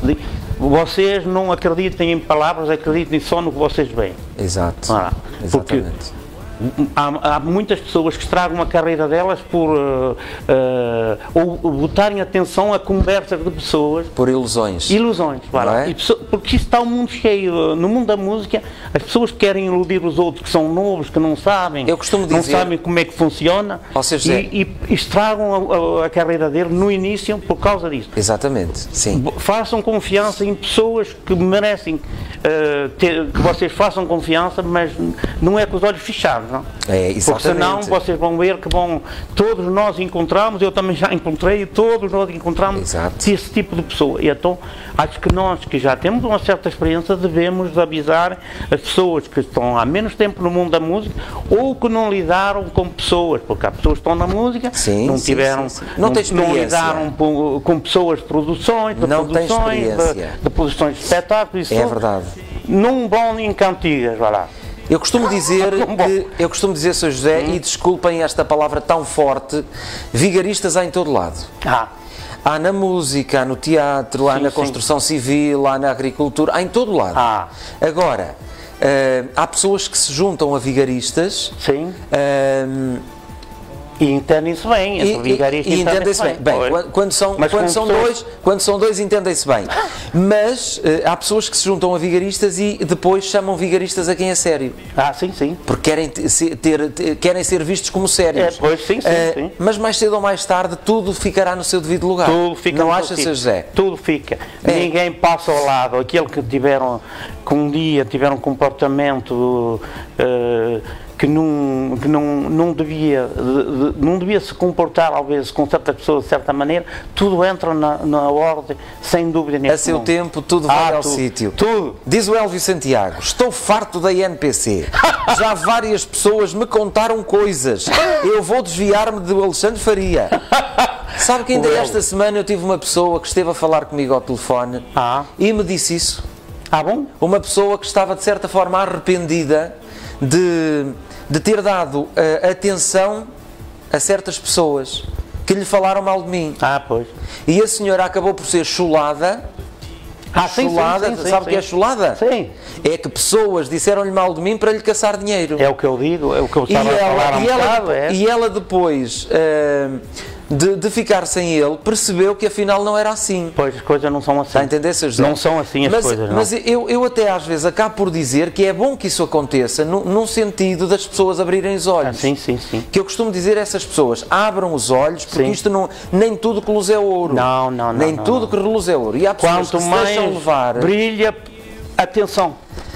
vocês não acreditem em palavras, acreditem só no que vocês veem. Exato. Ah, porque Exatamente. Há, há muitas pessoas que estragam a carreira delas por uh, uh, ou, ou botarem atenção a conversas de pessoas. Por ilusões. Ilusões, claro. É? E pessoa, porque está o mundo cheio. No mundo da música, as pessoas querem iludir os outros que são novos, que não sabem, Eu costumo dizer, não sabem como é que funciona ou seja, e, e, e estragam a, a carreira dele no início por causa disso. Exatamente, sim. Façam confiança em pessoas que merecem uh, ter, que vocês façam confiança, mas não é com os olhos fechados. Não? É, exatamente. Porque senão vocês vão ver que vão, todos nós encontramos, eu também já encontrei, todos nós encontramos Exato. esse tipo de pessoa. E então acho que nós que já temos uma certa experiência devemos avisar as pessoas que estão há menos tempo no mundo da música ou que não lidaram com pessoas, porque há pessoas que estão na música, sim, não sim, tiveram, sim, sim. Não, não, não lidaram com, com pessoas de produções, de não produções, de, de produções de espetáculos, é verdade. Não vão em cantigas, vai lá. Eu costumo dizer, que, eu costumo dizer, senhor José, hum. e desculpem esta palavra tão forte, vigaristas há em todo lado. Ah. Há na música, há no teatro, sim, há na sim. construção civil, há na agricultura, há em todo lado. Ah. Agora, uh, há pessoas que se juntam a vigaristas. Sim. Uh, E entendem-se bem, e, e, e entendem-se bem. bem. bem quando, quando são, quando são pessoas... dois, quando são dois entendem-se bem. Mas uh, há pessoas que se juntam a vigaristas e depois chamam vigaristas a quem é sério. Ah, sim, sim. Porque querem, ter, ter, querem ser vistos como sérios. É, pois, sim, sim, uh, sim. Mas mais cedo ou mais tarde tudo ficará no seu devido lugar. Tudo fica. Não acha, senhor José? Tudo fica. É. Ninguém passa ao lado. Aquele que tiveram, que um dia tiveram um comportamento uh, que não, que não, não, devia, de, de, não devia se comportar, às vezes, com certas pessoas de certa maneira, tudo entra na, na ordem, sem dúvida nenhuma. A seu mundo. tempo, tudo vai ah, ao tudo, sítio. Tudo. Diz o Elvio Santiago, estou farto da I N P C. Já várias pessoas me contaram coisas. Eu vou desviar-me do Alexandre Faria. Sabe que ainda esta semana eu tive uma pessoa que esteve a falar comigo ao telefone ah. e me disse isso. Ah, bom? Uma pessoa que estava, de certa forma, arrependida de, de ter dado uh, atenção a certas pessoas que lhe falaram mal de mim. Ah, pois. E a senhora acabou por ser chulada. Ah, sim, chulada, sim, sim, sabe o sim, que é chulada? Sim. É que pessoas disseram-lhe mal de mim para lhe caçar dinheiro. É o que eu digo, é o que eu estava e a ela, falar há um e, ela, bocado, é. e ela depois uh, de, de ficar sem ele, percebeu que afinal não era assim. Pois, as coisas não são assim. Está a entender, Sr. José? Não são assim as mas, coisas, não. Mas eu, eu até às vezes acabo por dizer que é bom que isso aconteça no, num sentido das pessoas abrirem os olhos. Ah, sim, sim, sim. Que eu costumo dizer a essas pessoas, abram os olhos, porque sim. isto não, nem tudo que luz é ouro. Não, não, não. Nem não, tudo não. que reluz é ouro. E há pessoas Quanto que se mais deixam levar... brilha, atenção.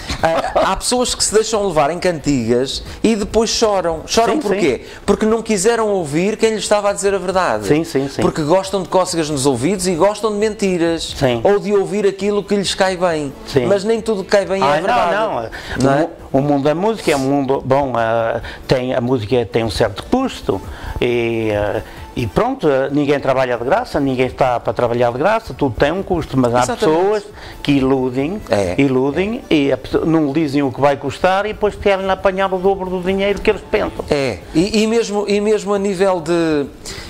Há pessoas que se deixam levar em cantigas e depois choram. Choram sim, porquê? Sim. Porque não quiseram ouvir quem lhes estava a dizer a verdade. Sim, sim, sim. Porque gostam de cócegas nos ouvidos e gostam de mentiras. Sim. Ou de ouvir aquilo que lhes cai bem. Sim. Mas nem tudo que cai bem ah, é verdade. Não, não. não é? o, o mundo da música é um mundo... Bom, uh, tem, a música tem um certo custo e... Uh, E pronto, ninguém trabalha de graça, ninguém está para trabalhar de graça, tudo tem um custo, mas há Exatamente. pessoas que iludem, é. iludem é. e a, não dizem o que vai custar e depois querem apanhar o dobro do dinheiro que eles pensam. É, e, e, mesmo, e mesmo a nível de...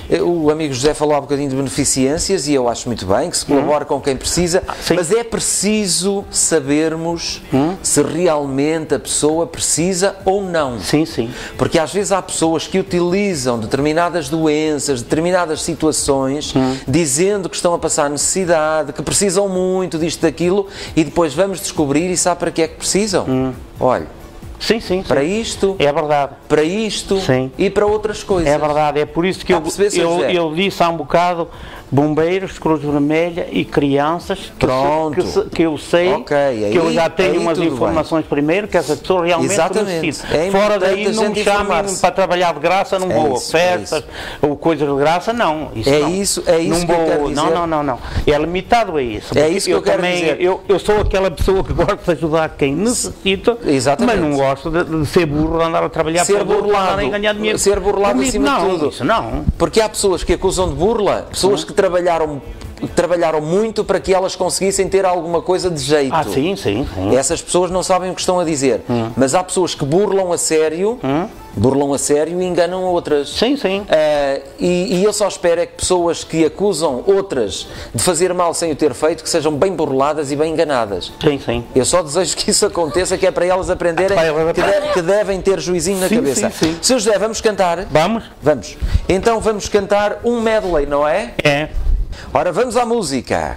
O amigo José falou há um bocadinho de beneficências e eu acho muito bem que se colabora hum. com quem precisa, ah, mas é preciso sabermos hum. se realmente a pessoa precisa ou não. Sim, sim. Porque às vezes há pessoas que utilizam determinadas doenças, determinadas situações, hum. dizendo que estão a passar necessidade, que precisam muito disto, daquilo, e depois vamos descobrir e sabe para que é que precisam. Hum. Olha. Sim, sim, sim. Para isto, é verdade. Para isto sim. e para outras coisas. É verdade, é por isso que eu, eu, eu disse há um bocado bombeiros, Cruz Vermelha e crianças que, Pronto. Se, que, que eu sei, okay. aí, que eu já tenho umas informações bem. primeiro que essa pessoa realmente Exatamente. necessita. É Fora daí não me chamem para trabalhar de graça, não é vou isso, festas é ou coisas de graça, não. Isso é não. isso, é isso não que vou, eu quero dizer. Não, não, não, não. É limitado a isso. É isso que eu, eu quero também, dizer. Eu, eu sou aquela pessoa que gosta de ajudar quem necessita, Exatamente. mas não gosto de, de ser burro, de andar a trabalhar ser para burlado, e ganhar dinheiro. Ser burlado Comigo, acima não, de tudo. Isso não. Porque há pessoas que acusam de burla, pessoas hum. que trabalharam trabalharam muito para que elas conseguissem ter alguma coisa de jeito. Ah, sim, sim, sim. Essas pessoas não sabem o que estão a dizer. Hum. Mas há pessoas que burlam a sério, hum. burlam a sério e enganam outras. Sim, sim. Uh, e, e eu só espero é que pessoas que acusam outras de fazer mal sem o ter feito, que sejam bem burladas e bem enganadas. Sim, sim. Eu só desejo que isso aconteça, que é para elas aprenderem que, deve, que devem ter juizinho na sim, cabeça. Sim, sim. Senhor José, vamos cantar? Vamos. Vamos. Então vamos cantar um medley, não é? É. Ora, vamos à música.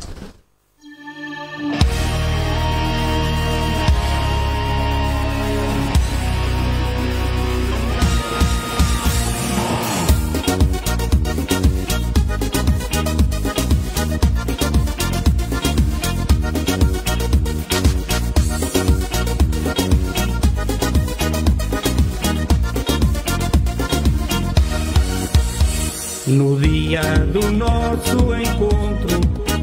No dia do nosso encontro,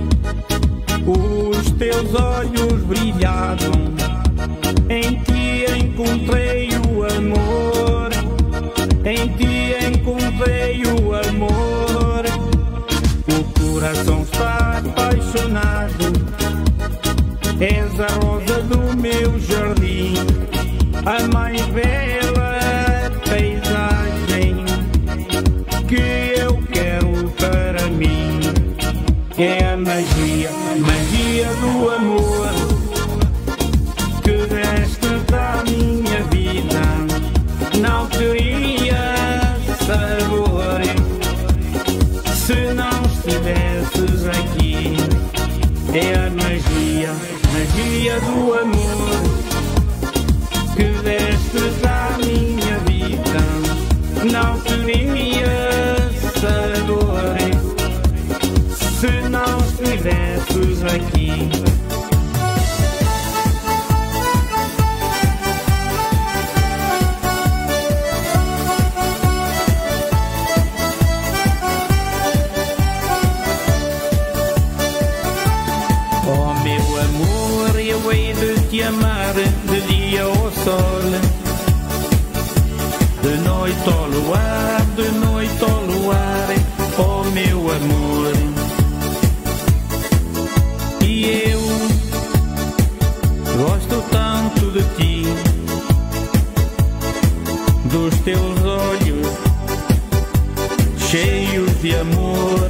os teus olhos brilhavam, em ti encontrei o amor, em ti encontrei o amor. O coração está apaixonado, és a rosa do meu jardim, a mais bela paisagem que eu quero para mim. É a magia, magia do amor que deste da minha vida. Não teria sabor se não estivesses aqui. É a magia, magia do amor que deste da minha vida. Não teria sabor se não estivesses aqui. Oh meu amor, eu hei de te amar de dia ao sol, de noite ao luar, de noite ao luar, oh meu amor. E eu gosto tanto de ti, dos teus olhos cheios de amor,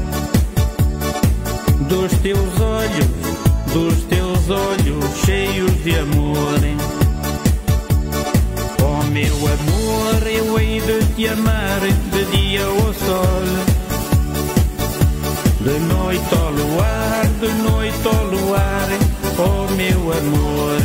dos teus olhos, dos teus olhos cheios de amor. Oh meu amor, eu hei de te amar de dia ou sol. De noite ao luar, de noite ao luar, oh meu amor.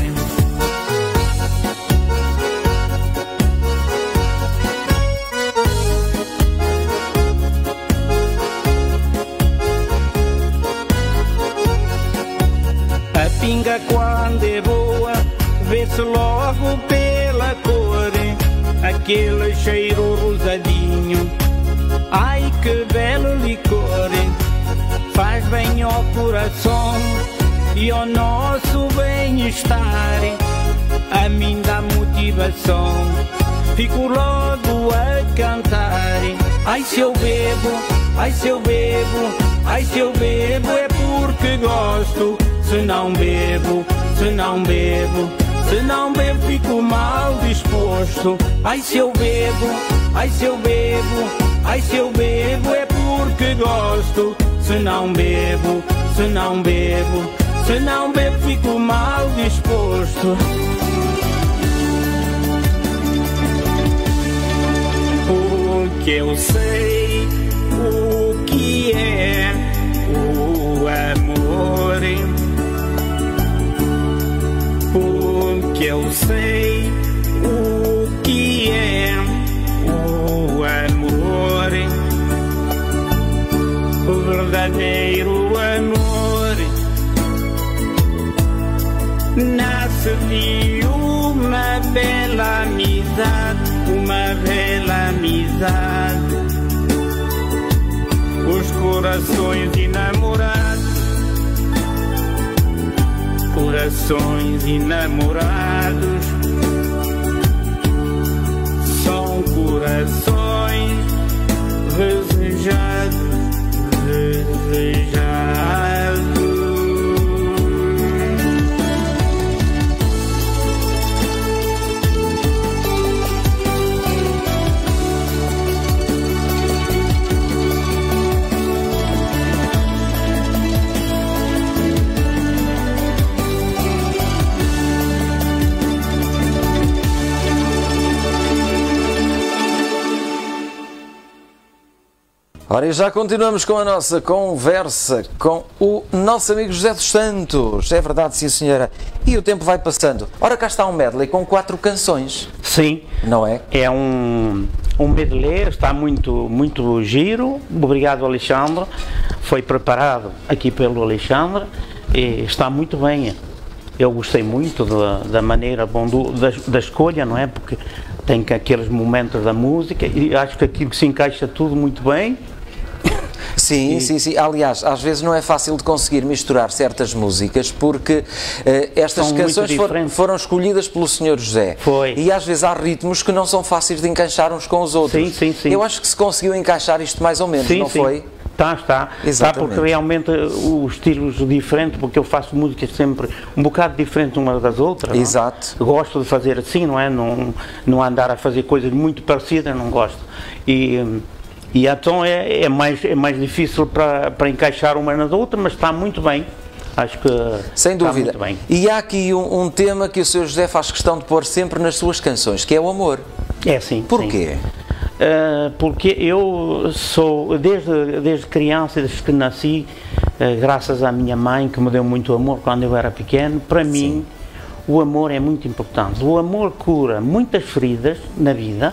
A pinga quando é boa, vê-se logo pela cor, aquele cheiro rosadinho, ai que belo licor, faz bem ao coração e ao nosso bem-estar, a mim dá motivação, fico logo a cantar, ai se eu bebo, ai se eu bebo, ai se eu bebo é porque gosto, se não bebo, se não bebo, se não bebo fico mal disposto, ai se eu bebo, ai se eu bebo, ai se eu bebo é porque gosto, se não bebo, se não bebo, se não bebo fico mal disposto. Porque eu sei o que é o amor, porque eu sei o que é o amor, o verdadeiro amor nasce de uma bela amizade, uma bela amizade, os corações enamorados, corações enamorados, são corações desejados, desejados. Ora, e já continuamos com a nossa conversa com o nosso amigo José dos Santos. É verdade, sim senhora. E o tempo vai passando. Ora, cá está um medley com quatro canções. Sim. Não é? É um, um medley, está muito, muito giro. Obrigado, Alexandre. Foi preparado aqui pelo Alexandre e está muito bem. Eu gostei muito da, da maneira, bom, do, da, da escolha, não é? Porque tem aqueles momentos da música e acho que aquilo se encaixa tudo muito bem. Sim, e... sim, sim. Aliás, às vezes não é fácil de conseguir misturar certas músicas porque uh, estas são canções for, foram escolhidas pelo senhor José. Foi. E às vezes há ritmos que não são fáceis de encaixar uns com os outros. Sim, sim, sim. Eu acho que se conseguiu encaixar isto mais ou menos, sim, não sim. foi? Está, está. Está porque realmente os estilos diferentes, porque eu faço músicas sempre um bocado diferentes umas das outras. Exato. Não? Gosto de fazer assim, não é? Não, não andar a fazer coisas muito parecidas, não gosto. E, e então é, é, mais, é mais difícil para, para encaixar uma na outra, mas está muito bem. Acho que sem dúvida. Está muito bem. E há aqui um, um tema que o senhor José faz questão de pôr sempre nas suas canções, que é o amor. É sim. Porquê? Sim. Uh, porque eu sou, desde, desde criança, desde que nasci, uh, graças à minha mãe, que me deu muito amor quando eu era pequeno, para Sim. mim o amor é muito importante. O amor cura muitas feridas na vida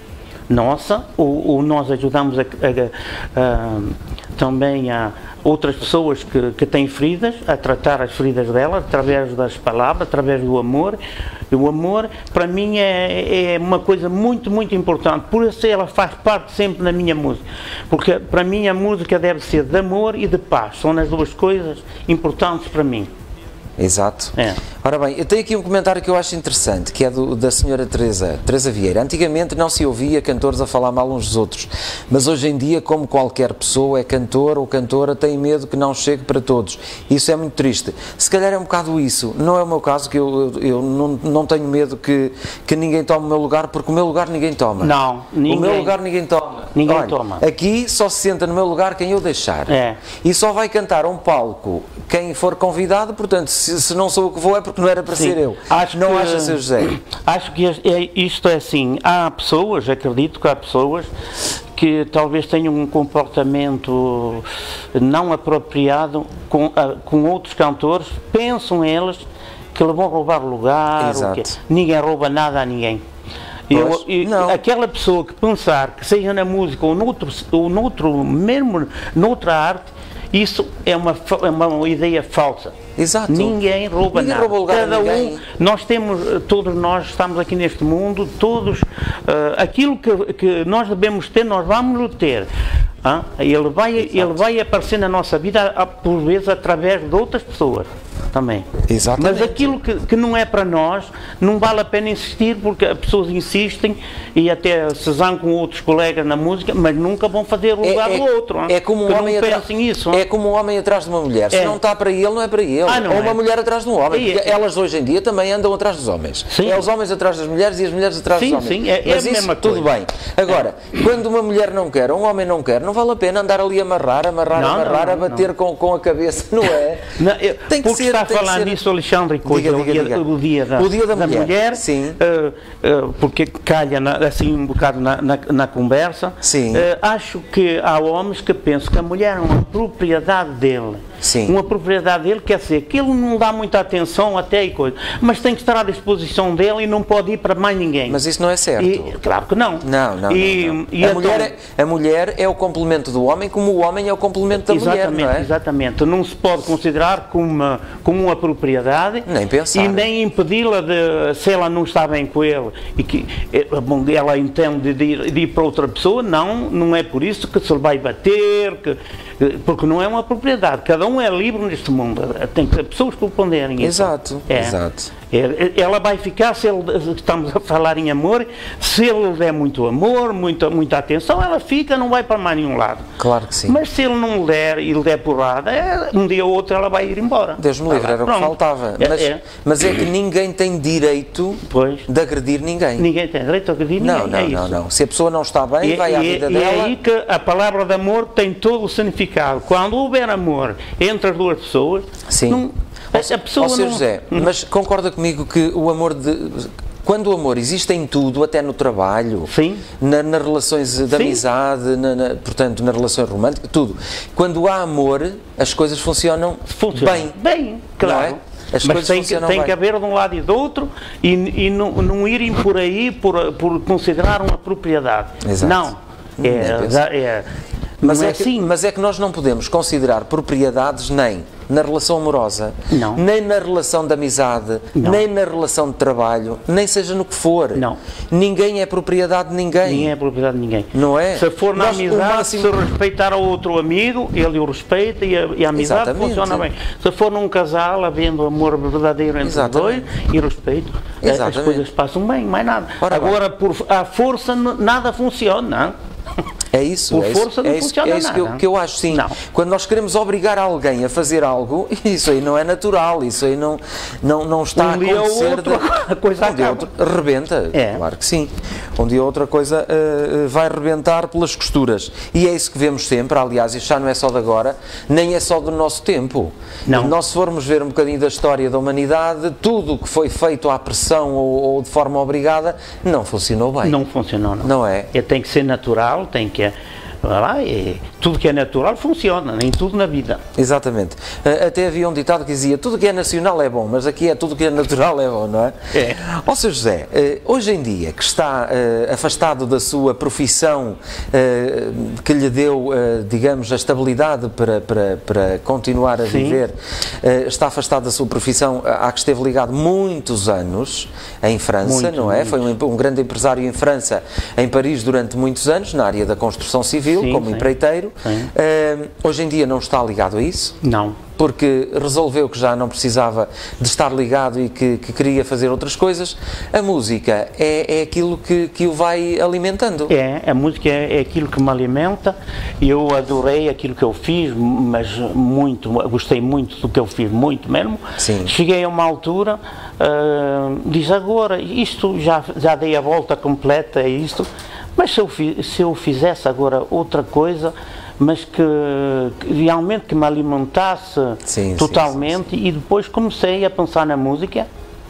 nossa, ou, ou nós ajudamos a, a, a, também a outras pessoas que, que têm feridas, a tratar as feridas delas, através das palavras, através do amor. E o amor, para mim, é, é uma coisa muito, muito importante. Por isso ela faz parte sempre da minha música. Porque, para mim, a música deve ser de amor e de paz. São as duas coisas importantes para mim. Exato. É. Ora bem, eu tenho aqui um comentário que eu acho interessante, que é do, da senhora Teresa, Teresa Vieira. Antigamente não se ouvia cantores a falar mal uns dos outros, mas hoje em dia, como qualquer pessoa é cantor ou cantora, tem medo que não chegue para todos. Isso é muito triste. Se calhar é um bocado isso. Não é o meu caso, que eu, eu, eu não, não tenho medo que, que ninguém tome o meu lugar, porque o meu lugar ninguém toma. Não, ninguém. O meu lugar ninguém toma. Ninguém Olha, toma. Aqui só se senta no meu lugar quem eu deixar. É. E só vai cantar a um palco quem for convidado, portanto, se, se não sou o que vou é porque não era para Sim. ser eu. Acho não que, acha, seu José? Acho que isto é assim, há pessoas, acredito que há pessoas que talvez tenham um comportamento não apropriado com, com outros cantores, pensam eles que lhe vão roubar lugar, o quê? Ninguém rouba nada a ninguém. Eu, eu, aquela pessoa que pensar que seja na música ou noutro, ou noutro mesmo noutra arte, isso é uma, é uma ideia falsa. Exato. Ninguém rouba ninguém nada. Rouba lugar Cada ninguém. um, nós temos, todos nós estamos aqui neste mundo, todos, uh, aquilo que, que nós devemos ter, nós vamos ter. Ah, ele, vai, ele vai aparecer na nossa vida, por vezes, através de outras pessoas. Também. Exatamente. Mas aquilo que, que não é para nós, não vale a pena insistir, porque as pessoas insistem e até se zangam com outros colegas na música, mas nunca vão fazer o lugar é, do outro. É como, um homem não pensem isso, é como um homem atrás de uma mulher. Se é. não está para ele, não é para ele. Ah, Ou uma é. mulher atrás de um homem. É. Elas hoje em dia também andam atrás dos homens. Sim. É os homens atrás das mulheres e as mulheres atrás sim, dos homens. Sim, é, mas é isso, a mesma tudo coisa. bem. Agora, é. quando uma mulher não quer, ou um homem não quer, não vale a pena andar ali a amarrar, amarrar, não, amarrar, não, a bater não. Com, com a cabeça, não é? Não, eu, tem que porque ser, está a tem falar que ser... nisso, Alexandre, coisa, diga, diga, o, dia, diga. o dia da, o dia da, da mulher, mulher sim. Uh, uh, porque calha na, assim um bocado na, na, na conversa. Sim. Uh, acho que há homens que pensam que a mulher é uma propriedade dele. Sim. Uma propriedade dele, quer dizer, que ele não dá muita atenção até e coisa, mas tem que estar à disposição dele e não pode ir para mais ninguém. Mas isso não é certo. E, claro que não. Não, não, e, não, não. E a, então, mulher é, a mulher é o complemento do homem, como o homem é o complemento da exatamente, mulher, não é? Exatamente. Não se pode considerar como uma, como uma propriedade. Nem pensar. E nem impedi-la de, se ela não está bem com ele e que bom, ela entende de ir, de ir para outra pessoa, não, não é por isso que se lhe vai bater, que, porque não é uma propriedade. Cada um é livre neste mundo. Tem que ter pessoas que o ponderem isso. Exato, é. exato. Ela vai ficar, se ele, estamos a falar em amor, se ele lhe der muito amor, muita, muita atenção, ela fica, não vai para mais nenhum lado. Claro que sim. Mas se ele não lhe der e lhe der porrada, é, um dia ou outro ela vai ir embora. Deus me livre, era o que faltava. É, mas, é. mas é que ninguém tem direito pois. de agredir ninguém. Ninguém tem direito a agredir não, ninguém. Não, é não, isso. não. Se a pessoa não está bem, e, vai à e, vida e dela. E é aí que a palavra de amor tem todo o significado. Quando houver amor entre as duas pessoas, sim. Não, a, a pessoa ó, seu não... José, mas concorda comigo que o amor de... Quando o amor existe em tudo, até no trabalho, Sim. Na, nas relações de Sim. amizade, na, na, portanto, nas relações românticas, tudo. Quando há amor, as coisas funcionam Funciona. bem. Bem, claro. É? As Mas tem, que, tem que haver de um lado e do outro e, e não, não irem por aí por, por considerar uma propriedade. Exato. Não. É, é, mas, não é é que, assim. mas é que nós não podemos considerar propriedades nem na relação amorosa, não. nem na relação de amizade, não. nem na relação de trabalho, nem seja no que for. Não. Ninguém é propriedade de ninguém. Ninguém é propriedade de ninguém. Não é? Se for na nós, amizade, máximo... se respeitar ao outro amigo, ele o respeita e a, e a amizade Exatamente. Funciona bem. Se for num casal, havendo amor verdadeiro entre Exatamente. os dois e respeito, Exatamente. as coisas passam bem, mais nada. Ora Agora, por, à força, nada funciona. É isso, Por é força isso, não é isso, funciona é isso que, eu, que eu acho, sim. Não. Quando nós queremos obrigar alguém a fazer algo, isso aí não é natural, isso aí não, não, não está um a dia acontecer. Ou outro, de... a coisa um dia outro rebenta, é. Claro que sim. Um dia outra coisa uh, vai rebentar pelas costuras. E é isso que vemos sempre, aliás, isto já não é só de agora, nem é só do nosso tempo. Não. Nós, se formos ver um bocadinho da história da humanidade, tudo o que foi feito à pressão ou, ou de forma obrigada, não funcionou bem. Não funcionou, não. Não é? É, tem que ser natural, tem que... Lá, e tudo que é natural funciona, nem tudo na vida. Exatamente. Até havia um ditado que dizia: tudo que é nacional é bom, mas aqui é tudo que é natural é bom, não é? É. Ó, seu José, hoje em dia, que está uh, afastado da sua profissão uh, que lhe deu, uh, digamos, a estabilidade para, para, para continuar a Sim. viver, uh, está afastado da sua profissão à que esteve ligado muitos anos em França, muito, não é? Muito. Foi um, um grande empresário em França, em Paris, durante muitos anos, na área da construção civil. Sim, como sim. empreiteiro, uh, hoje em dia não está ligado a isso? Não. Porque resolveu que já não precisava de estar ligado e que, que queria fazer outras coisas. A música é, é aquilo que, que o vai alimentando. É, a música é, é aquilo que me alimenta. Eu adorei aquilo que eu fiz, mas muito, gostei muito do que eu fiz, muito mesmo. Sim. Cheguei a uma altura, uh, diz agora, isto já, já dei a volta completa a isto. Mas se eu, se eu fizesse agora outra coisa, mas que, que realmente que me alimentasse sim, totalmente, sim, sim, sim. E depois comecei a pensar na música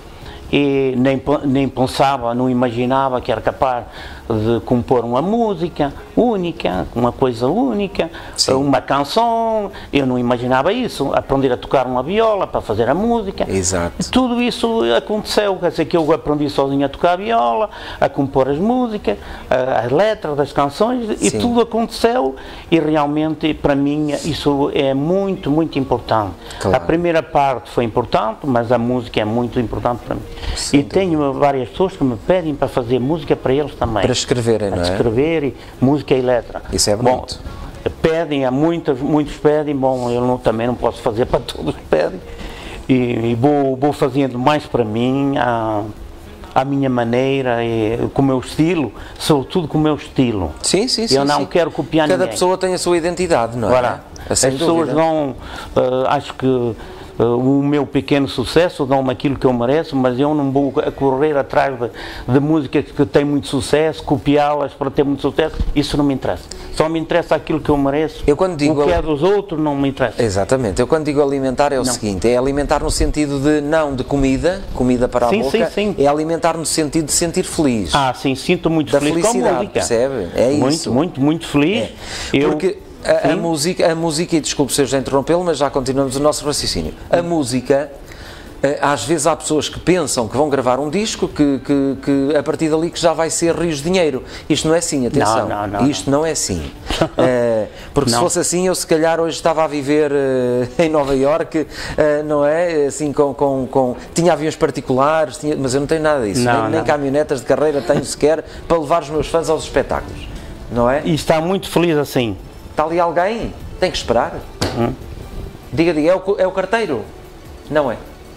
e nem, nem pensava, não imaginava que era capaz de compor uma música única, uma coisa única, sim. Uma canção, eu não imaginava isso, aprender a tocar uma viola para fazer a música. Exato. Tudo isso aconteceu, quer dizer que eu aprendi sozinho a tocar a viola, a compor as músicas, as letras das canções, sim. E tudo aconteceu e realmente para mim isso é muito, muito importante. Claro. A primeira parte foi importante, mas a música é muito importante para mim. Sim, e tenho várias pessoas que me pedem para fazer música para eles também. Para escreverem, não é? Escrever, e música e letra. Isso é bonito. Bom, pedem, há muitos, muitos pedem, bom, eu não, também não posso fazer para todos que pedem. E, e vou, vou fazendo mais para mim, a, a minha maneira, e, com o meu estilo, sobretudo com o meu estilo. Sim, sim, sim. Eu não sim. quero copiar Cada ninguém. pessoa tem a sua identidade, não é? Agora, as pessoas dão, uh, acho que Uh, o meu pequeno sucesso, dão-me aquilo que eu mereço, mas eu não vou correr atrás de, de músicas que têm muito sucesso, copiá-las para ter muito sucesso, isso não me interessa. Só me interessa aquilo que eu mereço, eu quando digo o que é dos outros não me interessa. Exatamente, eu quando digo alimentar é o não. seguinte, é alimentar no sentido de, não de comida, comida para sim, a boca, sim, sim. É alimentar no sentido de sentir feliz. Ah, sim, sinto muito da feliz felicidade, com a música. Percebe? É muito, isso. Muito, muito feliz. É. Eu, Porque... A, a, música, a música, e desculpe se eu já interrompê-lo, mas já continuamos o nosso raciocínio. A música, às vezes há pessoas que pensam que vão gravar um disco, que, que, que a partir dali que já vai ser rios de dinheiro. Isto não é assim, atenção. Não, não, não, Isto não é assim. uh, porque não. Se fosse assim, eu se calhar hoje estava a viver uh, em Nova Iorque, uh, não é? Assim, com, com, com... Tinha aviões particulares, tinha, mas eu não tenho nada disso. Não, nem, nem caminhonetas de carreira tenho sequer para levar os meus fãs aos espetáculos. Não é? E está muito feliz assim. Está ali alguém? Tem que esperar. Hum. Diga, diga, é o, é o carteiro? Não é.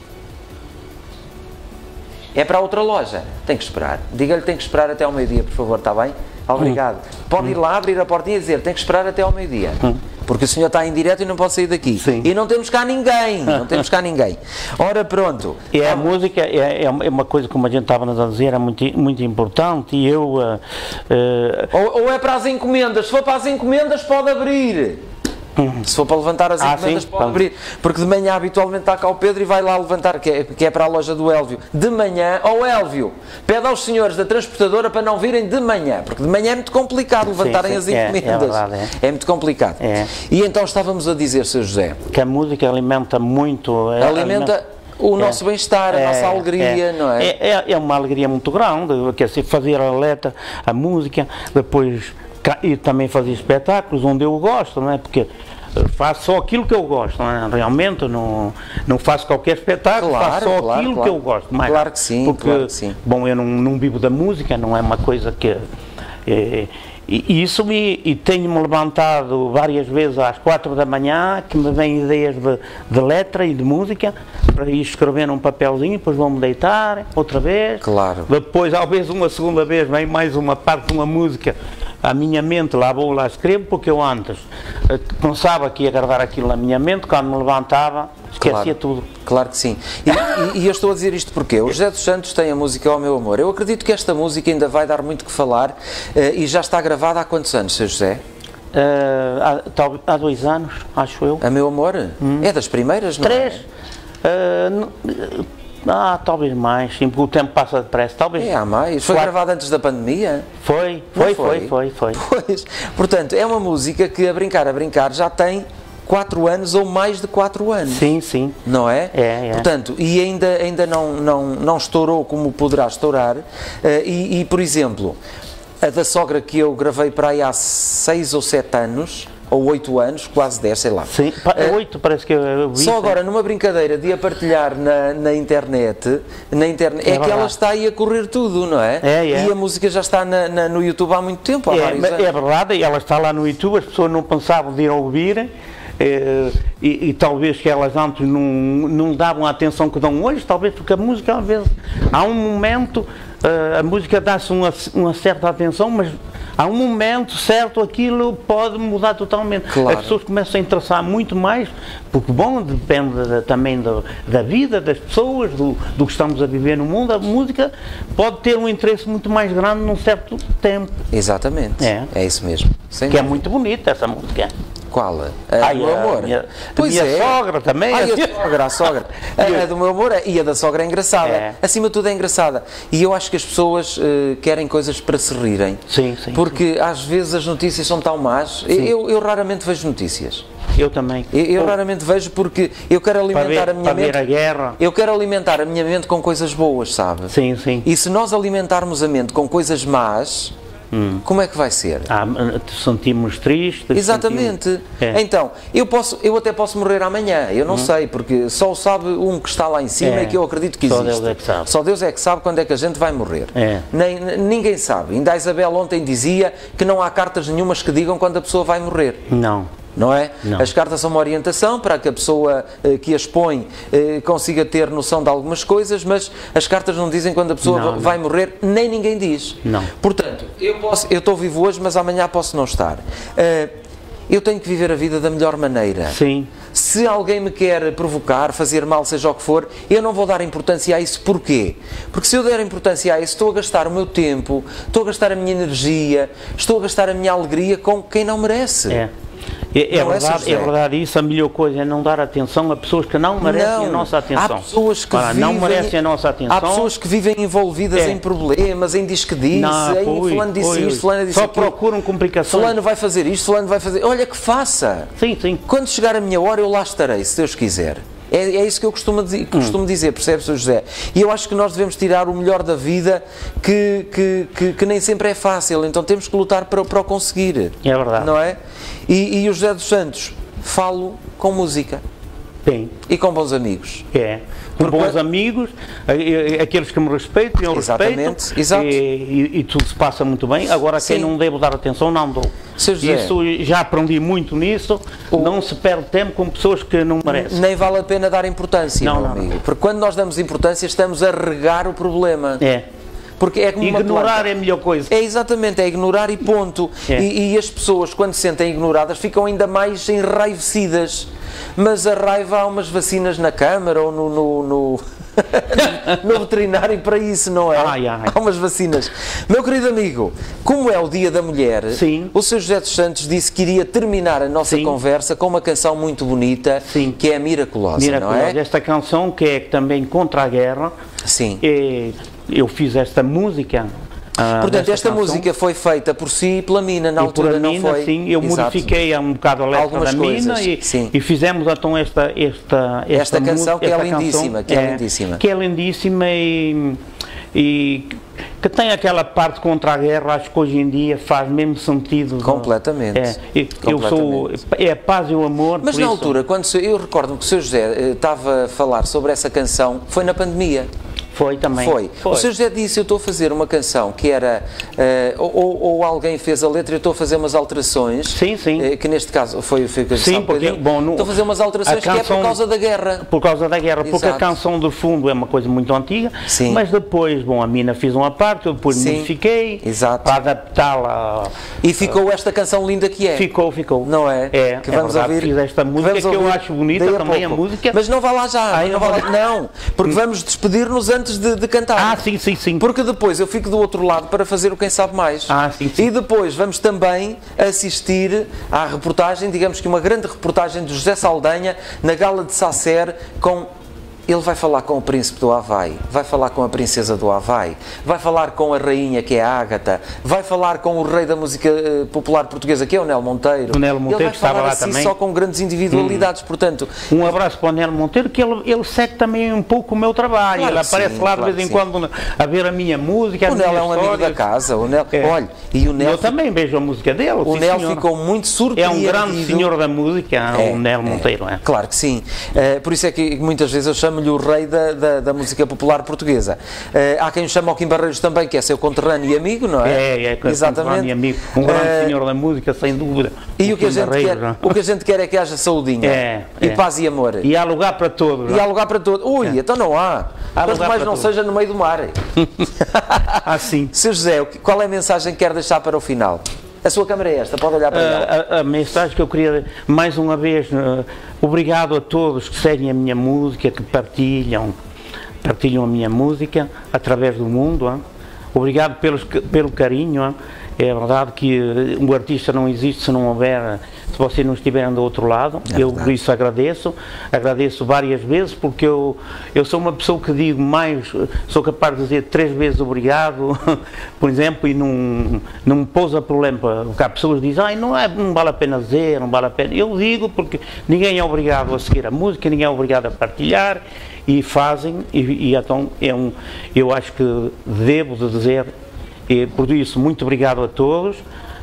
É para outra loja? Tem que esperar. Diga-lhe tem que esperar até ao meio-dia, por favor, está bem? Obrigado. Hum. Pode ir lá, abrir a portinha e dizer, tem que esperar até ao meio-dia. Hum. Porque o senhor está em direto e não pode sair daqui. Sim. E não temos cá ninguém. Não temos cá ninguém. Ora, pronto. E a ah, música é, é uma coisa, como a gente estava a dizer, é muito, muito importante e eu... Uh, uh, ou, ou é para as encomendas. Se for para as encomendas, pode abrir. Hum. Se for para levantar as encomendas, ah, pode abrir. Porque de manhã habitualmente está cá o Pedro e vai lá levantar, que é, que é para a loja do Élvio. De manhã, ó Élvio, pede aos senhores da transportadora para não virem de manhã, porque de manhã é muito complicado levantarem sim, sim. as encomendas. É, é, verdade, é. é muito complicado. É. E então estávamos a dizer, senhor José, que a música alimenta muito. É, alimenta. alimenta o nosso é, bem-estar, a é, nossa alegria, é, não é? é? É uma alegria muito grande, quer dizer, fazer a letra, a música, depois e também fazer espetáculos onde eu gosto, não é? Porque faço só aquilo que eu gosto, não é? Realmente não, não faço qualquer espetáculo, claro, faço só claro, aquilo claro. que eu gosto. Mais claro que sim, porque, claro que sim. Bom, eu não, não vivo da música, não é uma coisa que... É, e isso me, e tenho-me levantado várias vezes às quatro da manhã, que me vêm ideias de, de letra e de música, para ir escrever num papelzinho, depois vou-me deitar, outra vez. Claro. Depois, talvez uma segunda vez, vem mais uma parte de uma música, a minha mente, lá vou, lá escrevo, porque eu antes pensava que ia guardar aquilo na minha mente, quando me levantava, esquecia claro, tudo. Claro que sim. E, e, e eu estou a dizer isto porque o José dos Santos tem a música Ó Meu Amor. Eu acredito que esta música ainda vai dar muito que falar uh, e já está gravada há quantos anos, senhor José? Uh, há, há dois anos, acho eu. A Meu Amor? Hum. É das primeiras, não Três. é? Uh, ah, talvez mais, sim, porque o tempo passa depressa, talvez. É, há mais. Foi quatro... gravado antes da pandemia? Foi, foi, foi, foi, foi, foi. Pois, portanto, é uma música que, a brincar, a brincar, já tem quatro anos ou mais de quatro anos. Sim, sim. Não é? É, é. Portanto, e ainda, ainda não, não, não estourou como poderá estourar. Uh, e, e, por exemplo, a da sogra que eu gravei para aí há seis ou sete anos, ou oito anos, quase dez, sei lá. Sim, oito uh, parece que eu vi. Só agora, numa brincadeira de a partilhar na, na internet, na internet é, é que ela está aí a correr tudo, não é? É, é. E a música já está na, na, no YouTube há muito tempo, há é, vários anos. É verdade, ela está lá no YouTube, as pessoas não pensavam de ir ouvir. É, e, e talvez que elas antes não, não davam a atenção que dão hoje, talvez porque a música às vezes há um momento uh, a música dá-se uma, uma certa atenção, mas há um momento certo aquilo pode mudar totalmente. Claro. As pessoas começam a interessar muito mais, porque, bom, depende de, também do, da vida das pessoas, do, do que estamos a viver no mundo. A música pode ter um interesse muito mais grande num certo tempo. Exatamente, é, é isso mesmo. Sem que dúvida. É muito bonita essa música. Qual? A Ai, do meu amor? A minha, pois a minha é. sogra também. Ai, a sogra, a sogra. A, a do meu amor e a da sogra é engraçada. É. Acima de tudo é engraçada. E eu acho que as pessoas uh, querem coisas para se rirem. Sim, sim. Porque sim. às vezes as notícias são tão más. Eu, eu raramente vejo notícias. Eu também. Eu, eu raramente vejo porque eu quero alimentar ver, a minha para mente. Ver a guerra. Eu quero alimentar a minha mente com coisas boas, sabe? Sim, sim. E se nós alimentarmos a mente com coisas más, hum. como é que vai ser? Ah, sentimos tristes. Exatamente. Sentimos... É. Então, eu, posso, eu até posso morrer amanhã, eu não hum. sei, porque só o sabe um que está lá em cima é. e que eu acredito que só existe. Deus é que sabe. Só Deus é que sabe quando é que a gente vai morrer. É. Nem, ninguém sabe. Ainda a Isabel ontem dizia que não há cartas nenhumas que digam quando a pessoa vai morrer. Não. Não é? Não. As cartas são uma orientação para que a pessoa eh, que as põe eh, consiga ter noção de algumas coisas, mas as cartas não dizem quando a pessoa não, vai não. morrer, nem ninguém diz. Não. Portanto, eu, posso, eu estou vivo hoje, mas amanhã posso não estar. Uh, eu tenho que viver a vida da melhor maneira. Sim. Se alguém me quer provocar, fazer mal, seja o que for, eu não vou dar importância a isso. Porquê? Porque se eu der importância a isso, estou a gastar o meu tempo, estou a gastar a minha energia, estou a gastar a minha alegria com quem não merece. É. É, é, verdade, é verdade, isso a melhor coisa é não dar atenção a pessoas que não merecem não, a nossa atenção. Há pessoas que ah, vivem, não merecem a nossa atenção. Há pessoas que vivem envolvidas é. em problemas, em diz que disse, não, em ui, fulano disse ui, isto, fulano disse Só aquilo. procuram complicações. Fulano vai fazer isto, fulano vai fazer... Olha que faça! Sim, sim. Quando chegar a minha hora eu lá estarei, se Deus quiser. É, é isso que eu costumo, que costumo dizer, percebe, senhor José? E eu acho que nós devemos tirar o melhor da vida, que, que, que, que nem sempre é fácil, então temos que lutar para, para o conseguir. É verdade. Não é? E, e o José dos Santos, falo com música. Sim. E com bons amigos. É. Com Porque... bons amigos, aqueles que me respeitam, eu Exatamente. respeito. Exato. E, e, e tudo se passa muito bem. Agora, quem Sim. não devo dar atenção, não dou. Isso, já aprendi muito nisso. O... Não se perde tempo com pessoas que não merecem. Nem vale a pena dar importância, não, meu não, amigo. não. Porque quando nós damos importância, estamos a regar o problema. É. Porque é como ignorar é a melhor coisa. É exatamente, é ignorar e ponto. É. E, e as pessoas, quando se sentem ignoradas, ficam ainda mais enraivecidas. Mas a raiva, há umas vacinas na Câmara ou no, no, no, no veterinário para isso, não é? Ai, ai. Há umas vacinas. Meu querido amigo, como é o Dia da Mulher, Sim. o senhor José dos Santos disse que iria terminar a nossa Sim. conversa com uma canção muito bonita, Sim. que é a Miraculosa, Miraculosa. não é? Esta canção que é também contra a guerra. Sim. E eu fiz esta música. Ah, Portanto, esta canção. música foi feita por si e pela Mina, na e altura por a não mina, foi? Sim, eu Exato. modifiquei um bocado a letra Algumas da coisas, Mina e, sim. e fizemos então esta esta, esta, esta canção que esta é lindíssima, canção, que é, é lindíssima. Que é lindíssima e, e que tem aquela parte contra a guerra, acho que hoje em dia faz mesmo sentido. Completamente. É, eu, eu sou, é a paz e o amor. Mas na isso, altura, quando eu recordo-me que o senhor José estava a falar sobre essa canção, foi na pandemia. Foi também. Foi. Foi. O senhor José disse, eu estou a fazer uma canção que era, uh, ou, ou alguém fez a letra e eu estou a fazer umas alterações. Sim, sim. Uh, que neste caso foi, foi a Sim, porque, um bom, no, estou a fazer umas alterações canção, que é por causa da guerra. Por causa da guerra, Exato. Porque a canção do fundo é uma coisa muito antiga, Sim. Mas depois, bom, a Mina fez uma parte, eu depois Sim. modifiquei Exato. Para adaptá-la. E ficou esta canção linda que é. Ficou, ficou. Não é? É, que é vamos verdade, ouvir, fiz esta música que, que eu acho bonita também, a música. Mas não vá lá já, Ai, não, não, vá lá, não, porque vamos despedir-nos antes de, de cantar. Ah, sim, sim, sim. Porque depois eu fico do outro lado para fazer o Quem Sabe Mais. Ah, sim, sim. E depois vamos também assistir à reportagem, digamos que uma grande reportagem de José Saldanha na Gala de Sacer com... Ele vai falar com o príncipe do Havaí, vai falar com a princesa do Havaí, vai falar com a rainha que é a Ágata, vai falar com o rei da música uh, popular portuguesa que é o Nelo Monteiro. O Nelo Monteiro ele vai estava falar lá assim também. Só com grandes individualidades, hum. portanto... Um abraço para o Nelo Monteiro, que ele, ele segue também um pouco o meu trabalho, claro ele aparece sim, lá claro de vez em quando a ver a minha música, o Nelo é um amigo da casa, o Nelo... É. Olha, e o Nelo... Eu também vejo a música dele. O Nelo ficou muito surpreendido. É um grande senhor da música, é, o Nelo é, Monteiro. É. Claro que sim, uh, por isso é que muitas vezes eu chamo chamo-lhe o rei da, da, da música popular portuguesa. Uh, há quem o chama o Kim Barreiros também, que é seu conterrâneo e amigo, não é? É, é, exatamente. E amigo. Um grande uh, senhor da música, sem dúvida. E o que, a gente quer, o que a gente quer é que haja saudinha, é, e é. paz e amor. E há lugar para todos. E há lugar para todos. Ui, é. então não há. há Mas mais não todos. Seja no meio do mar. Assim. Senhor José, qual é a mensagem que quer deixar para o final? A sua câmara é esta, pode olhar para ela. A, a, a mensagem que eu queria, mais uma vez, uh, obrigado a todos que seguem a minha música, que partilham, partilham a minha música através do mundo. Hein? Obrigado pelos, pelo carinho. Hein? É verdade que uh, o artista não existe se não houver, se vocês não estiverem do outro lado. É eu por isso agradeço, agradeço várias vezes, porque eu, eu sou uma pessoa que digo mais, sou capaz de dizer três vezes obrigado, por exemplo, e não, não me pôs a problema, porque há pessoas que dizem, ai, não, é, não vale a pena dizer, não vale a pena. Eu digo porque ninguém é obrigado a seguir a música, ninguém é obrigado a partilhar, e fazem, e, e então é um, eu acho que devo de dizer, e por isso, muito obrigado a todos,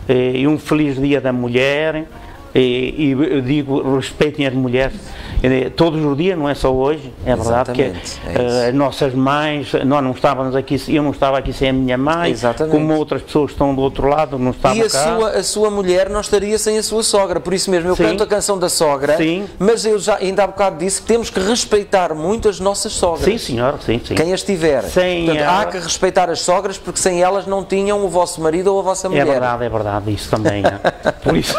e um feliz Dia da Mulher, e, e eu digo, respeitem as mulheres todos os dias, não é só hoje, é verdade. Exatamente, que é as nossas mães, nós não estávamos aqui, eu não estava aqui sem a minha mãe. Exatamente. Como outras pessoas que estão do outro lado, não estavam cá. E a sua, a sua mulher não estaria sem a sua sogra, por isso mesmo eu Sim. canto a canção da sogra, Sim. mas eu já ainda há bocado disse que temos que respeitar muito as nossas sogras. Sim, senhor, sim, sim. Quem as tiver. Sem Portanto, ela... há que respeitar as sogras, porque sem elas não tinham o vosso marido ou a vossa mulher. É verdade, é verdade, isso também. É. Por isso,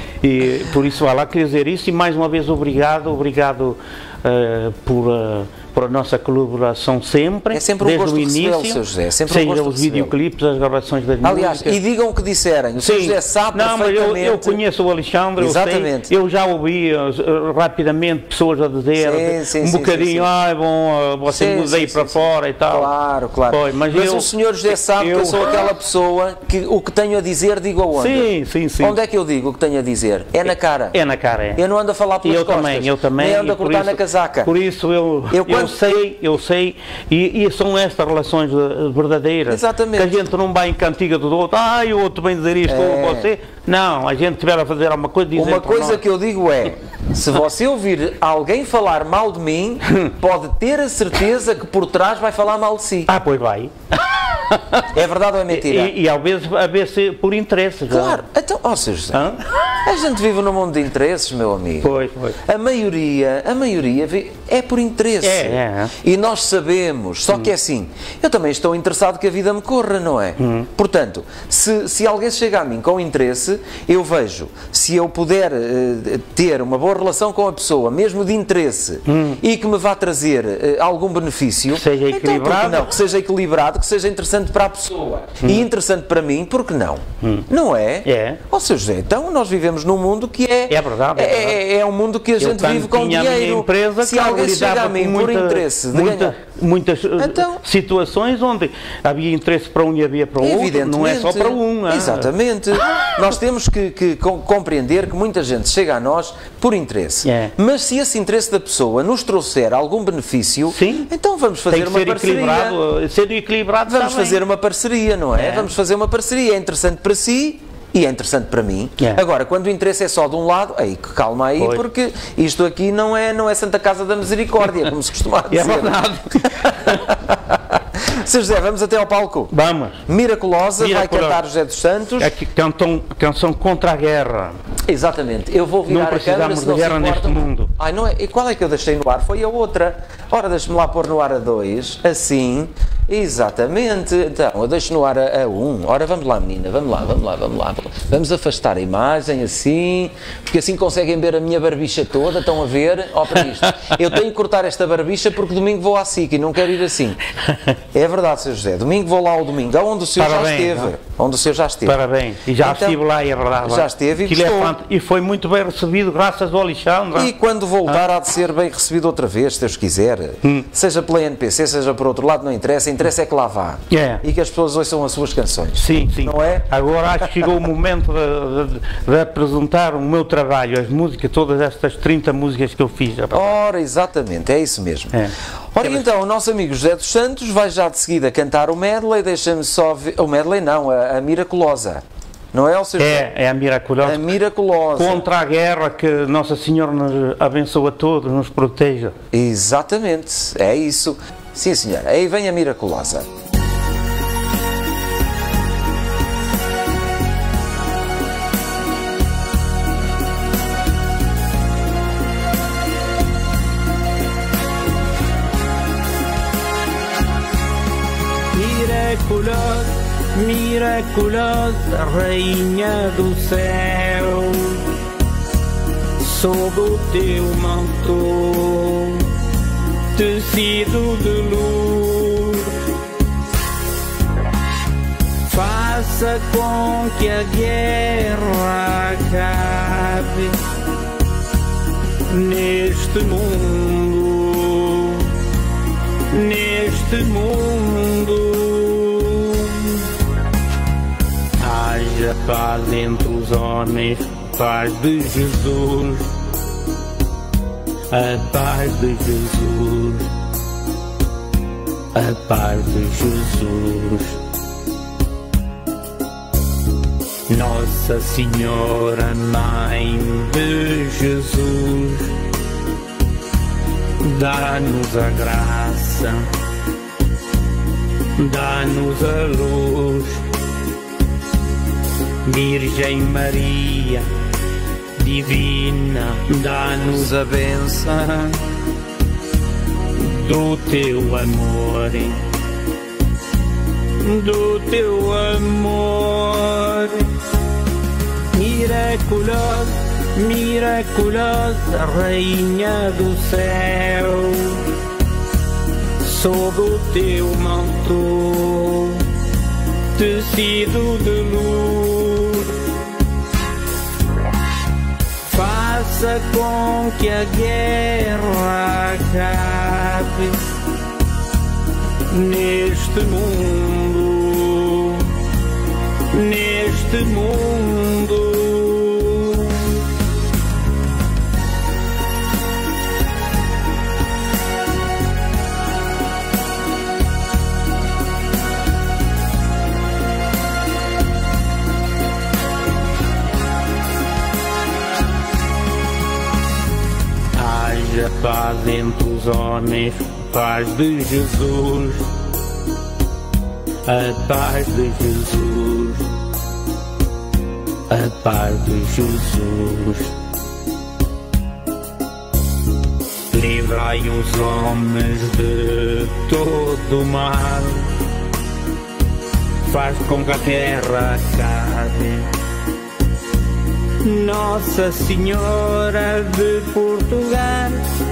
e, por isso, lá queria dizer isso, e mais uma vez obrigado, obrigado uh, por, uh, por a nossa colaboração sempre, é sempre um desde gosto o início, seu José, é sempre seja um gosto os videoclipes, as gravações das Aliás, músicas. e digam o que disserem, o seu José sabe não, perfeitamente. Mas eu, eu conheço o Alexandre, Exatamente. Eu, sei, eu já ouvi uh, rapidamente pessoas a dizer sim, sim, um sim, bocadinho, ah, é bom, uh, você muda aí para sim, fora sim. e tal. Claro, claro. Foi, mas mas eu, o senhor José sabe eu, que eu sou aquela pessoa que o que tenho a dizer digo aonde? Sim, sim, sim. Onde é que eu digo o que tenho a dizer? É na cara. É na cara, é. Eu não ando a falar pelas eu costas. Também, eu também. Nem ando a cortar isso, na casaca. Por isso eu, eu, eu quando... sei, eu sei, e, e são estas relações verdadeiras. Exatamente. Que a gente não vai em cantiga do outro, ah, o outro vem dizer isto é. ou você. Não, a gente tiver a fazer alguma coisa, dizer Uma coisa nós. que eu digo é, se você ouvir alguém falar mal de mim, pode ter a certeza que por trás vai falar mal de si. Ah, pois vai. É verdade ou é mentira? E, e às vezes, a vezes por interesse. Claro, já. Então, ó, Senhor José, Hã? a gente vive num mundo de interesses, meu amigo. Pois, pois. A maioria, a maioria é por interesse. É, é. E nós sabemos, só hum. que é assim, eu também estou interessado que a vida me corra, não é? Hum. Portanto, se, se alguém chega a mim com interesse, eu vejo, se eu puder uh, ter uma boa relação com a pessoa, mesmo de interesse, hum. e que me vá trazer uh, algum benefício, que seja equilibrado, então, não, que seja equilibrado, que seja interessante para a pessoa hum. e interessante para mim, porque não? Hum. Não é? É. Ó, Senhor José, então nós vivemos num mundo que é... É verdade. É, verdade. é, é um mundo que a eu gente vive com dinheiro. Empresa, se alguém chega a mim por interesse de muita, ganhar... muitas então, situações onde havia interesse para um e havia para o outro, não é só para um. Exatamente. Nós temos que, que compreender que muita gente chega a nós por interesse. É. Mas se esse interesse da pessoa nos trouxer algum benefício, Sim. então vamos fazer Tem que uma ser parceria. Equilibrado, ser equilibrado vamos também. fazer uma parceria, não é? é? Vamos fazer uma parceria. É interessante para si e é interessante para mim. É. Agora, quando o interesse é só de um lado, aí calma aí, pois. porque isto aqui não é, não é Santa Casa da Misericórdia, como se costuma dizer. É verdade. Senhor José, vamos até ao palco. Vamos. Miraculosa, Miraculosa. vai cantar José dos Santos. É que cantam, canção contra a guerra. Exatamente. Eu vou virar não a câmera, precisamos de guerra neste mundo. Ai, não é? E qual é que eu deixei no ar? Foi a outra. Ora, deixe-me lá pôr no ar a dois. Assim. Exatamente. Então, eu deixo no ar a, a um. Ora, vamos lá, menina. Vamos lá, vamos lá, vamos lá. Vamos afastar a imagem assim, porque assim conseguem ver a minha barbicha toda. Estão a ver? Ó, para isto. Eu tenho que cortar esta barbicha porque domingo vou à S I C e não quero ir assim. É verdade, Senhor José. Domingo vou lá ao domingo, onde o senhor Parabéns, já esteve. Não? Onde o senhor já esteve. Parabéns. E já então, estive lá e é verdade. Já esteve e é fant... E foi muito bem recebido, graças ao Alexandre. E quando voltar ah. há de ser bem recebido outra vez, se Deus quiser. Hum. Seja pela N P C, seja por outro lado, não interessa. Interessa é que lá vá. É. E que as pessoas ouçam as suas canções. Sim, sim. Não é? Agora acho que chegou o momento de, de, de apresentar o meu trabalho, as músicas, todas estas trinta músicas que eu fiz. Ora, exatamente, é isso mesmo. É. Ora, então, o nosso amigo José dos Santos vai já de seguida cantar o medley, deixa-me só ver... O medley não, a, a Miraculosa. Não é, Elcio? É, é a miraculosa. A miraculosa. Contra a guerra, que Nossa Senhora nos abençoa a todos, nos proteja. Exatamente, é isso. Sim, senhora. Aí vem a miraculosa. Miraculosa, miraculosa, rainha do céu, sob o teu manto, tecido de luz, faça com que a guerra acabe neste mundo, neste mundo. Haja paz entre os homens, paz de Jesus, a paz de Jesus, a paz de Jesus. Nossa Senhora, Mãe de Jesus, dá-nos a graça, dá-nos a luz. Virgem Maria, divina, dá-nos a bênção do teu amor, do teu amor. Miraculosa, miraculosa, rainha do céu, sob o teu manto, tecido de luz, faça com que a guerra acabe neste mundo, neste mundo. Haja paz entre os homens, paz de Jesus, a paz de Jesus, a paz de Jesus. Livrai os homens de todo o mal, faz com que a terra acabe. Nossa Senhora de Portugal,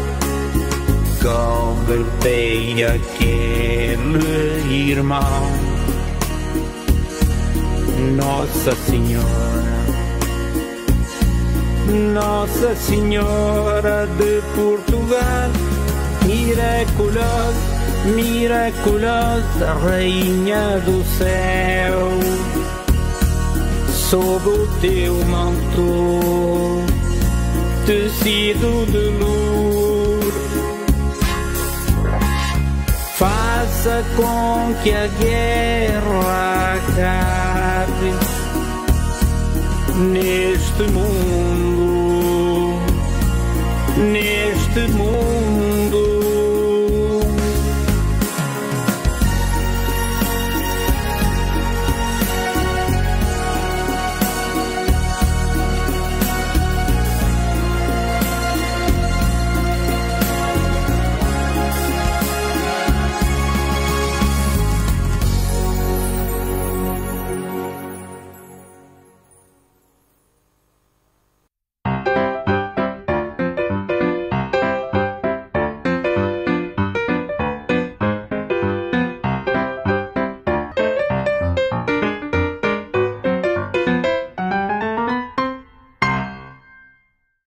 convertei aquele irmão. Nossa Senhora, Nossa Senhora de Portugal, miraculosa, miraculosa, rainha do céu, sob o teu manto, tecido de luz, faça com que a guerra acabe neste mundo, neste mundo.